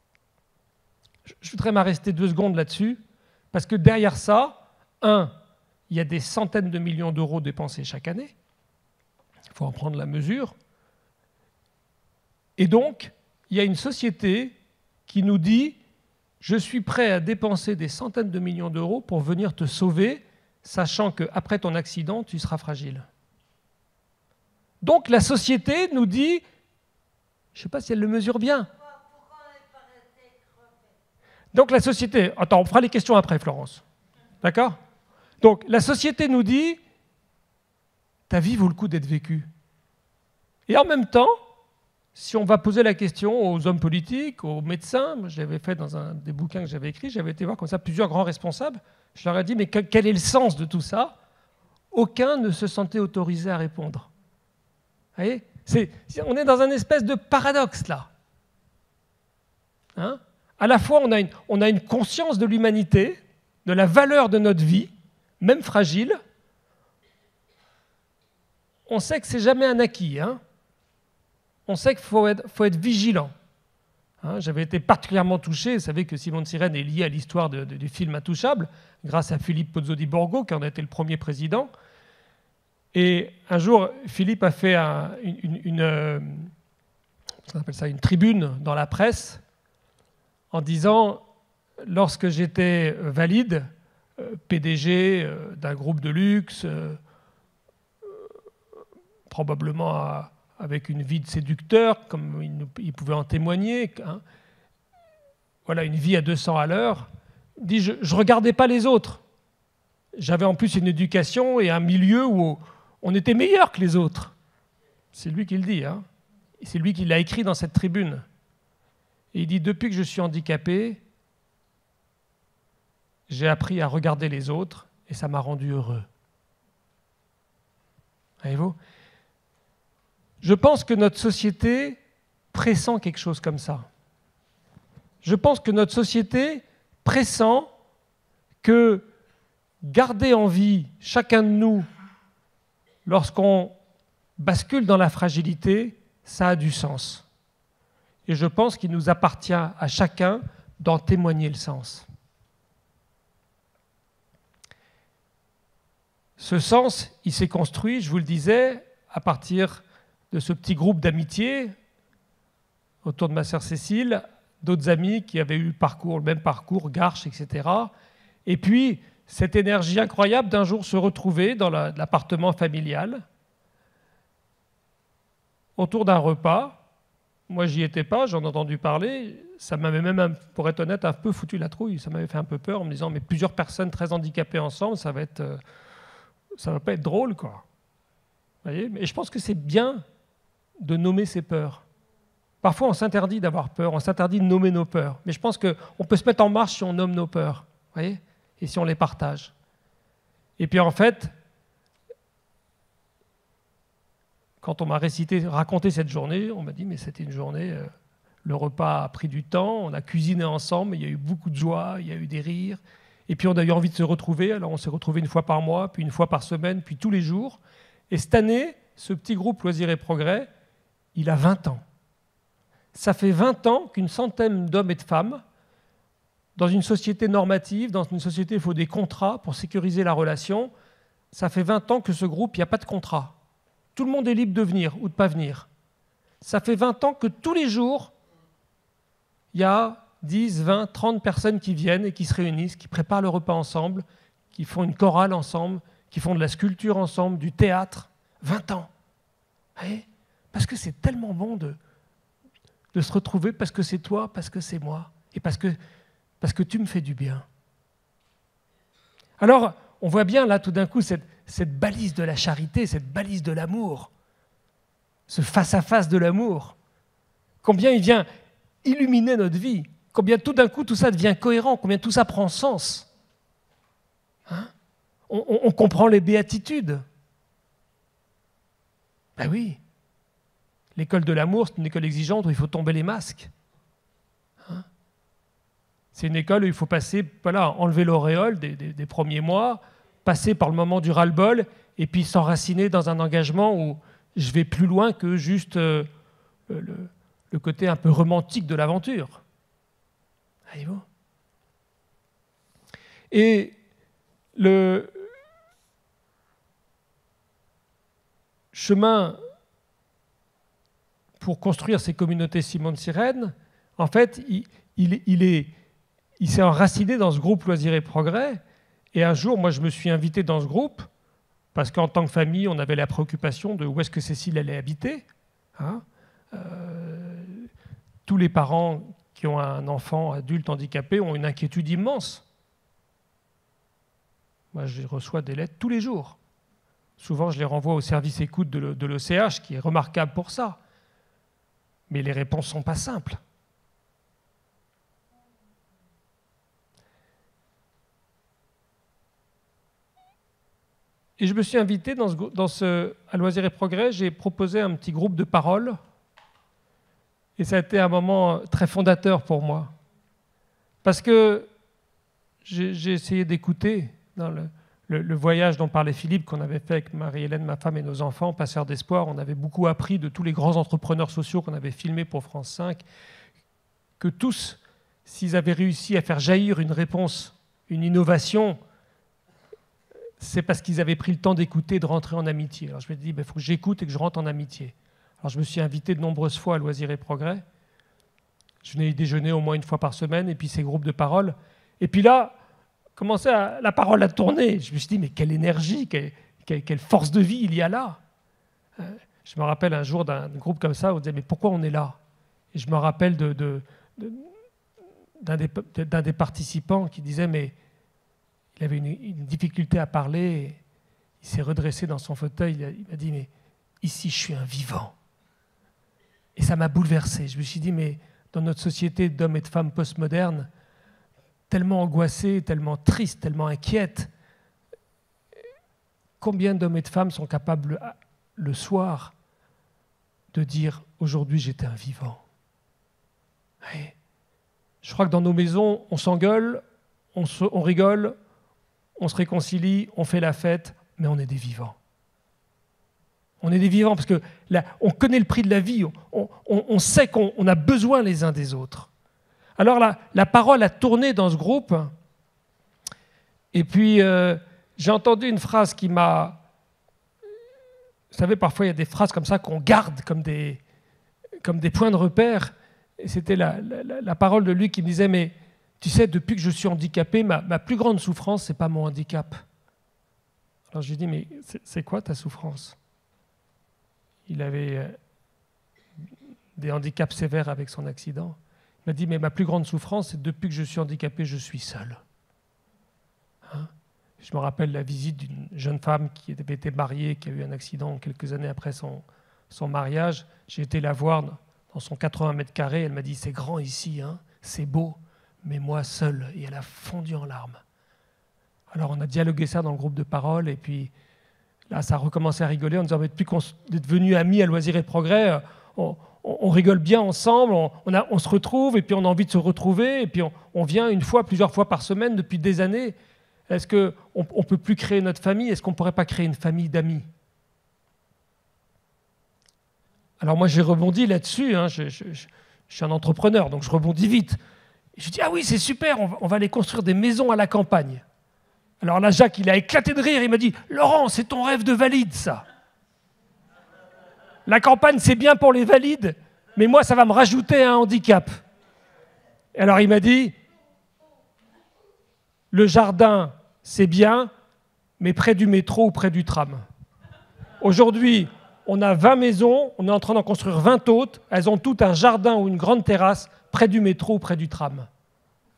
Je voudrais m'arrêter deux secondes là-dessus, parce que derrière ça, un, il y a des centaines de millions d'euros dépensés chaque année, il faut en prendre la mesure, et donc, il y a une société qui nous dit « Je suis prêt à dépenser des centaines de millions d'euros pour venir te sauver, sachant qu'après ton accident, tu seras fragile. » Donc la société nous dit, je ne sais pas si elle le mesure bien. Donc la société, attends, on fera les questions après, Florence. D'accord ? Donc la société nous dit, ta vie vaut le coup d'être vécue. Et en même temps, si on va poser la question aux hommes politiques, aux médecins, moi, je l'avais fait dans un des bouquins que j'avais écrits, j'avais été voir comme ça plusieurs grands responsables, je leur ai dit, mais quel est le sens de tout ça ? Aucun ne se sentait autorisé à répondre. Vous voyez ? C'est, on est dans un espèce de paradoxe, là. Hein ? À la fois, on a, une, on a une conscience de l'humanité, de la valeur de notre vie, même fragile. On sait que c'est jamais un acquis, hein ? On sait qu'il faut être, faut être vigilant. Hein, j'avais été particulièrement touché, vous savez que Simon de Sirène est lié à l'histoire de, de, du film Intouchable, grâce à Philippe Pozzo di Borgo, qui en a été le premier président. Et un jour, Philippe a fait un, une, une, une, euh, on appelle ça une tribune dans la presse, en disant, lorsque j'étais valide, euh, P D G euh, d'un groupe de luxe, euh, probablement à avec une vie de séducteur, comme il, il pouvait en témoigner, hein. Voilà, une vie à deux cents à l'heure, dit je ne regardais pas les autres. J'avais en plus une éducation et un milieu où on était meilleur que les autres. C'est lui qui le dit, hein. C'est lui qui l'a écrit dans cette tribune. Et il dit, depuis que je suis handicapé, j'ai appris à regarder les autres et ça m'a rendu heureux. Voyez-vous ? Je pense que notre société pressent quelque chose comme ça. Je pense que notre société pressent que garder en vie chacun de nous lorsqu'on bascule dans la fragilité, ça a du sens. Et je pense qu'il nous appartient à chacun d'en témoigner le sens. Ce sens, il s'est construit, je vous le disais, à partir de ce petit groupe d'amitié autour de ma sœur Cécile, d'autres amis qui avaient eu le, parcours, le même parcours, Garches, et cetera. Et puis, cette énergie incroyable d'un jour se retrouver dans la, l'appartement familial, autour d'un repas, moi, j'y étais pas, j'en ai entendu parler. Ça m'avait même, pour être honnête, un peu foutu la trouille. Ça m'avait fait un peu peur en me disant, mais plusieurs personnes très handicapées ensemble, ça va être, ça va pas être drôle, quoi. Vous voyez ? Et je pense que c'est bien de nommer ses peurs. Parfois, on s'interdit d'avoir peur, on s'interdit de nommer nos peurs. Mais je pense qu'on peut se mettre en marche si on nomme nos peurs, vous voyez ? Et si on les partage. Et puis, en fait, quand on m'a récité, raconté cette journée, on m'a dit, mais c'était une journée, euh, le repas a pris du temps, on a cuisiné ensemble, il y a eu beaucoup de joie, il y a eu des rires, et puis on a eu envie de se retrouver, alors on s'est retrouvés une fois par mois, puis une fois par semaine, puis tous les jours. Et cette année, ce petit groupe Loisirs et Progrès, il a vingt ans. Ça fait vingt ans qu'une centaine d'hommes et de femmes, dans une société normative, dans une société où il faut des contrats pour sécuriser la relation, ça fait vingt ans que ce groupe, il n'y a pas de contrat. Tout le monde est libre de venir ou de ne pas venir. Ça fait vingt ans que tous les jours, il y a dix, vingt, trente personnes qui viennent et qui se réunissent, qui préparent le repas ensemble, qui font une chorale ensemble, qui font de la sculpture ensemble, du théâtre. vingt ans. Oui, parce que c'est tellement bon de, de se retrouver, parce que c'est toi, parce que c'est moi, et parce que, parce que tu me fais du bien. Alors, on voit bien là tout d'un coup cette, cette balise de la charité, cette balise de l'amour, ce face-à-face de l'amour. Combien il vient illuminer notre vie, combien tout d'un coup tout ça devient cohérent, combien tout ça prend sens. Hein ? on, on, on comprend les béatitudes. Ben oui, l'école de l'amour, c'est une école exigeante où il faut tomber les masques. Hein ? C'est une école où il faut passer, voilà, enlever l'auréole des, des, des premiers mois, passer par le moment du ras-le-bol, et puis s'enraciner dans un engagement où je vais plus loin que juste euh, le, le côté un peu romantique de l'aventure. Voyez-vous ? Et le chemin pour construire ces communautés Simone Sirène, en fait, il, il, il est, il s'est enraciné dans ce groupe Loisirs et Progrès. Et un jour, moi, je me suis invité dans ce groupe parce qu'en tant que famille, on avait la préoccupation de où est-ce que Cécile allait habiter. Hein, euh, tous les parents qui ont un enfant adulte handicapé ont une inquiétude immense. Moi, je reçois des lettres tous les jours. Souvent, je les renvoie au service écoute de l'O C H, qui est remarquable pour ça. Mais les réponses ne sont pas simples. Et je me suis invité dans ce, dans ce, à Loisirs et Progrès, j'ai proposé un petit groupe de parole. Et ça a été un moment très fondateur pour moi. Parce que j'ai essayé d'écouter dans le, le, le voyage dont parlait Philippe, qu'on avait fait avec Marie-Hélène, ma femme et nos enfants, Passeurs d'espoir. On avait beaucoup appris de tous les grands entrepreneurs sociaux qu'on avait filmés pour France cinq, que tous, s'ils avaient réussi à faire jaillir une réponse, une innovation, c'est parce qu'ils avaient pris le temps d'écouter et de rentrer en amitié. Alors je me suis dit, il ben, faut que j'écoute et que je rentre en amitié. Alors je me suis invité de nombreuses fois à Loisirs et Progrès. Je venais y déjeuner au moins une fois par semaine, et puis ces groupes de parole. Et puis là, commençait à, la parole à tourner. Je me suis dit, mais quelle énergie, quelle, quelle, quelle force de vie il y a là. Je me rappelle un jour d'un groupe comme ça, où on disait, mais pourquoi on est là? Et je me rappelle de, de, de, d'un, des, d'un des participants qui disait, mais il avait une, une difficulté à parler. Il s'est redressé dans son fauteuil. Il, a, il m'a dit, mais ici, je suis un vivant. Et ça m'a bouleversé. Je me suis dit, mais dans notre société d'hommes et de femmes postmodernes, tellement angoissées, tellement tristes, tellement inquiètes, combien d'hommes et de femmes sont capables, le soir, de dire « aujourd'hui, j'étais un vivant ». Ouais. Je crois que dans nos maisons, on s'engueule, on, se, on rigole, on se réconcilie, on fait la fête, mais on est des vivants. On est des vivants parce que là, on connaît le prix de la vie, on, on, on sait qu'on on a besoin les uns des autres. Alors là, la parole a tourné dans ce groupe, et puis euh, j'ai entendu une phrase qui m'a... Vous savez, parfois il y a des phrases comme ça qu'on garde comme des, comme des points de repère, et c'était la, la, la parole de lui qui me disait, mais tu sais, depuis que je suis handicapé, ma, ma plus grande souffrance, c'est pas mon handicap. Alors je lui dis, mais c'est, c'est quoi ta souffrance ? Il avait des handicaps sévères avec son accident. Il m'a dit, mais ma plus grande souffrance, c'est depuis que je suis handicapé, je suis seul. Hein? Je me rappelle la visite d'une jeune femme qui avait été mariée, qui a eu un accident quelques années après son, son mariage. J'ai été la voir dans son quatre-vingts mètres carrés. Elle m'a dit, c'est grand ici, hein, c'est beau, mais moi seule. Et elle a fondu en larmes. Alors on a dialogué ça dans le groupe de parole, et puis là, ça a recommencé à rigoler en disant, mais depuis qu'on est devenus amis à Loisirs et Progrès, on, on, on rigole bien ensemble, on, on, a, on se retrouve, et puis on a envie de se retrouver, et puis on, on vient une fois, plusieurs fois par semaine depuis des années. Est-ce qu'on ne peut plus créer notre famille? Est-ce qu'on ne pourrait pas créer une famille d'amis? Alors moi, j'ai rebondi là-dessus, hein, je, je, je, je suis un entrepreneur, donc je rebondis vite. Et je dis, ah oui, c'est super, on va, on va aller construire des maisons à la campagne. Alors là, Jacques, il a éclaté de rire, il m'a dit, Laurent, c'est ton rêve de valide, ça. La campagne, c'est bien pour les valides, mais moi, ça va me rajouter un handicap. Et alors il m'a dit, le jardin, c'est bien, mais près du métro ou près du tram. Aujourd'hui, on a vingt maisons, on est en train d'en construire vingt autres, elles ont toutes un jardin ou une grande terrasse près du métro ou près du tram. Voyez-vous ?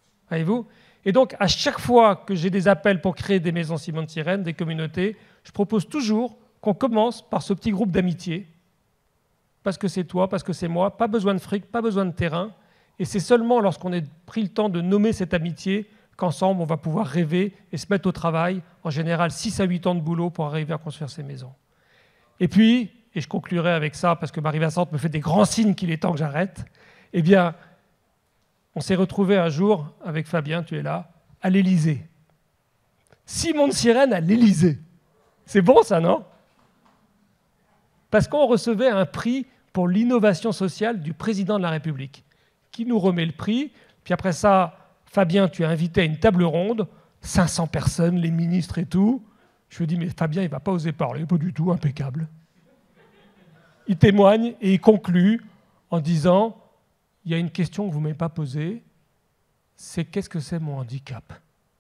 Et donc, à chaque fois que j'ai des appels pour créer des maisons Simone Sirène, des communautés, je propose toujours qu'on commence par ce petit groupe d'amitié, parce que c'est toi, parce que c'est moi, pas besoin de fric, pas besoin de terrain, et c'est seulement lorsqu'on ait pris le temps de nommer cette amitié qu'ensemble, on va pouvoir rêver et se mettre au travail, en général six à huit ans de boulot pour arriver à construire ces maisons. Et puis, et je conclurai avec ça, parce que Marie-Vincente me fait des grands signes qu'il est temps que j'arrête, eh bien, on s'est retrouvés un jour, avec Fabien, tu es là, à l'Élysée. Simone Sirène à l'Élysée. C'est bon ça, non? Parce qu'on recevait un prix pour l'innovation sociale du président de la République, qui nous remet le prix. Puis après ça, Fabien, tu es invité à une table ronde, cinq cents personnes, les ministres et tout. Je lui dis, mais Fabien, il ne va pas oser parler, pas du tout, impeccable. Il témoigne et il conclut en disant, il y a une question que vous ne m'avez pas posée, c'est qu'est-ce que c'est mon handicap?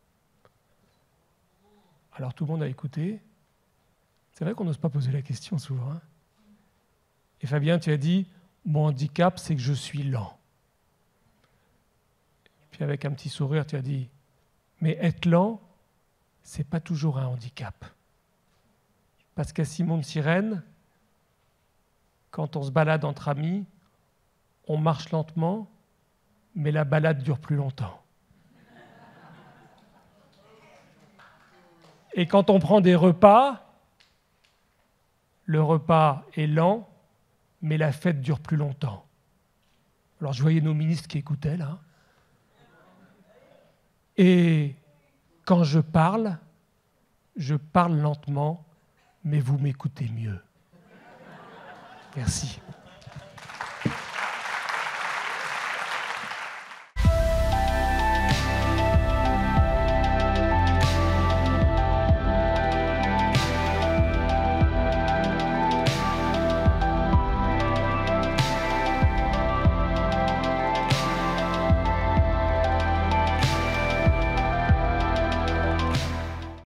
Alors tout le monde a écouté. C'est vrai qu'on n'ose pas poser la question souvent. Hein. Et Fabien, tu as dit, mon handicap, c'est que je suis lent. Puis avec un petit sourire, tu as dit, mais être lent, c'est pas toujours un handicap. Parce qu'à Simone Sirène, quand on se balade entre amis, on marche lentement, mais la balade dure plus longtemps. Et quand on prend des repas, le repas est lent, mais la fête dure plus longtemps. Alors je voyais nos ministres qui écoutaient là. Et quand je parle, je parle lentement, mais vous m'écoutez mieux. Merci.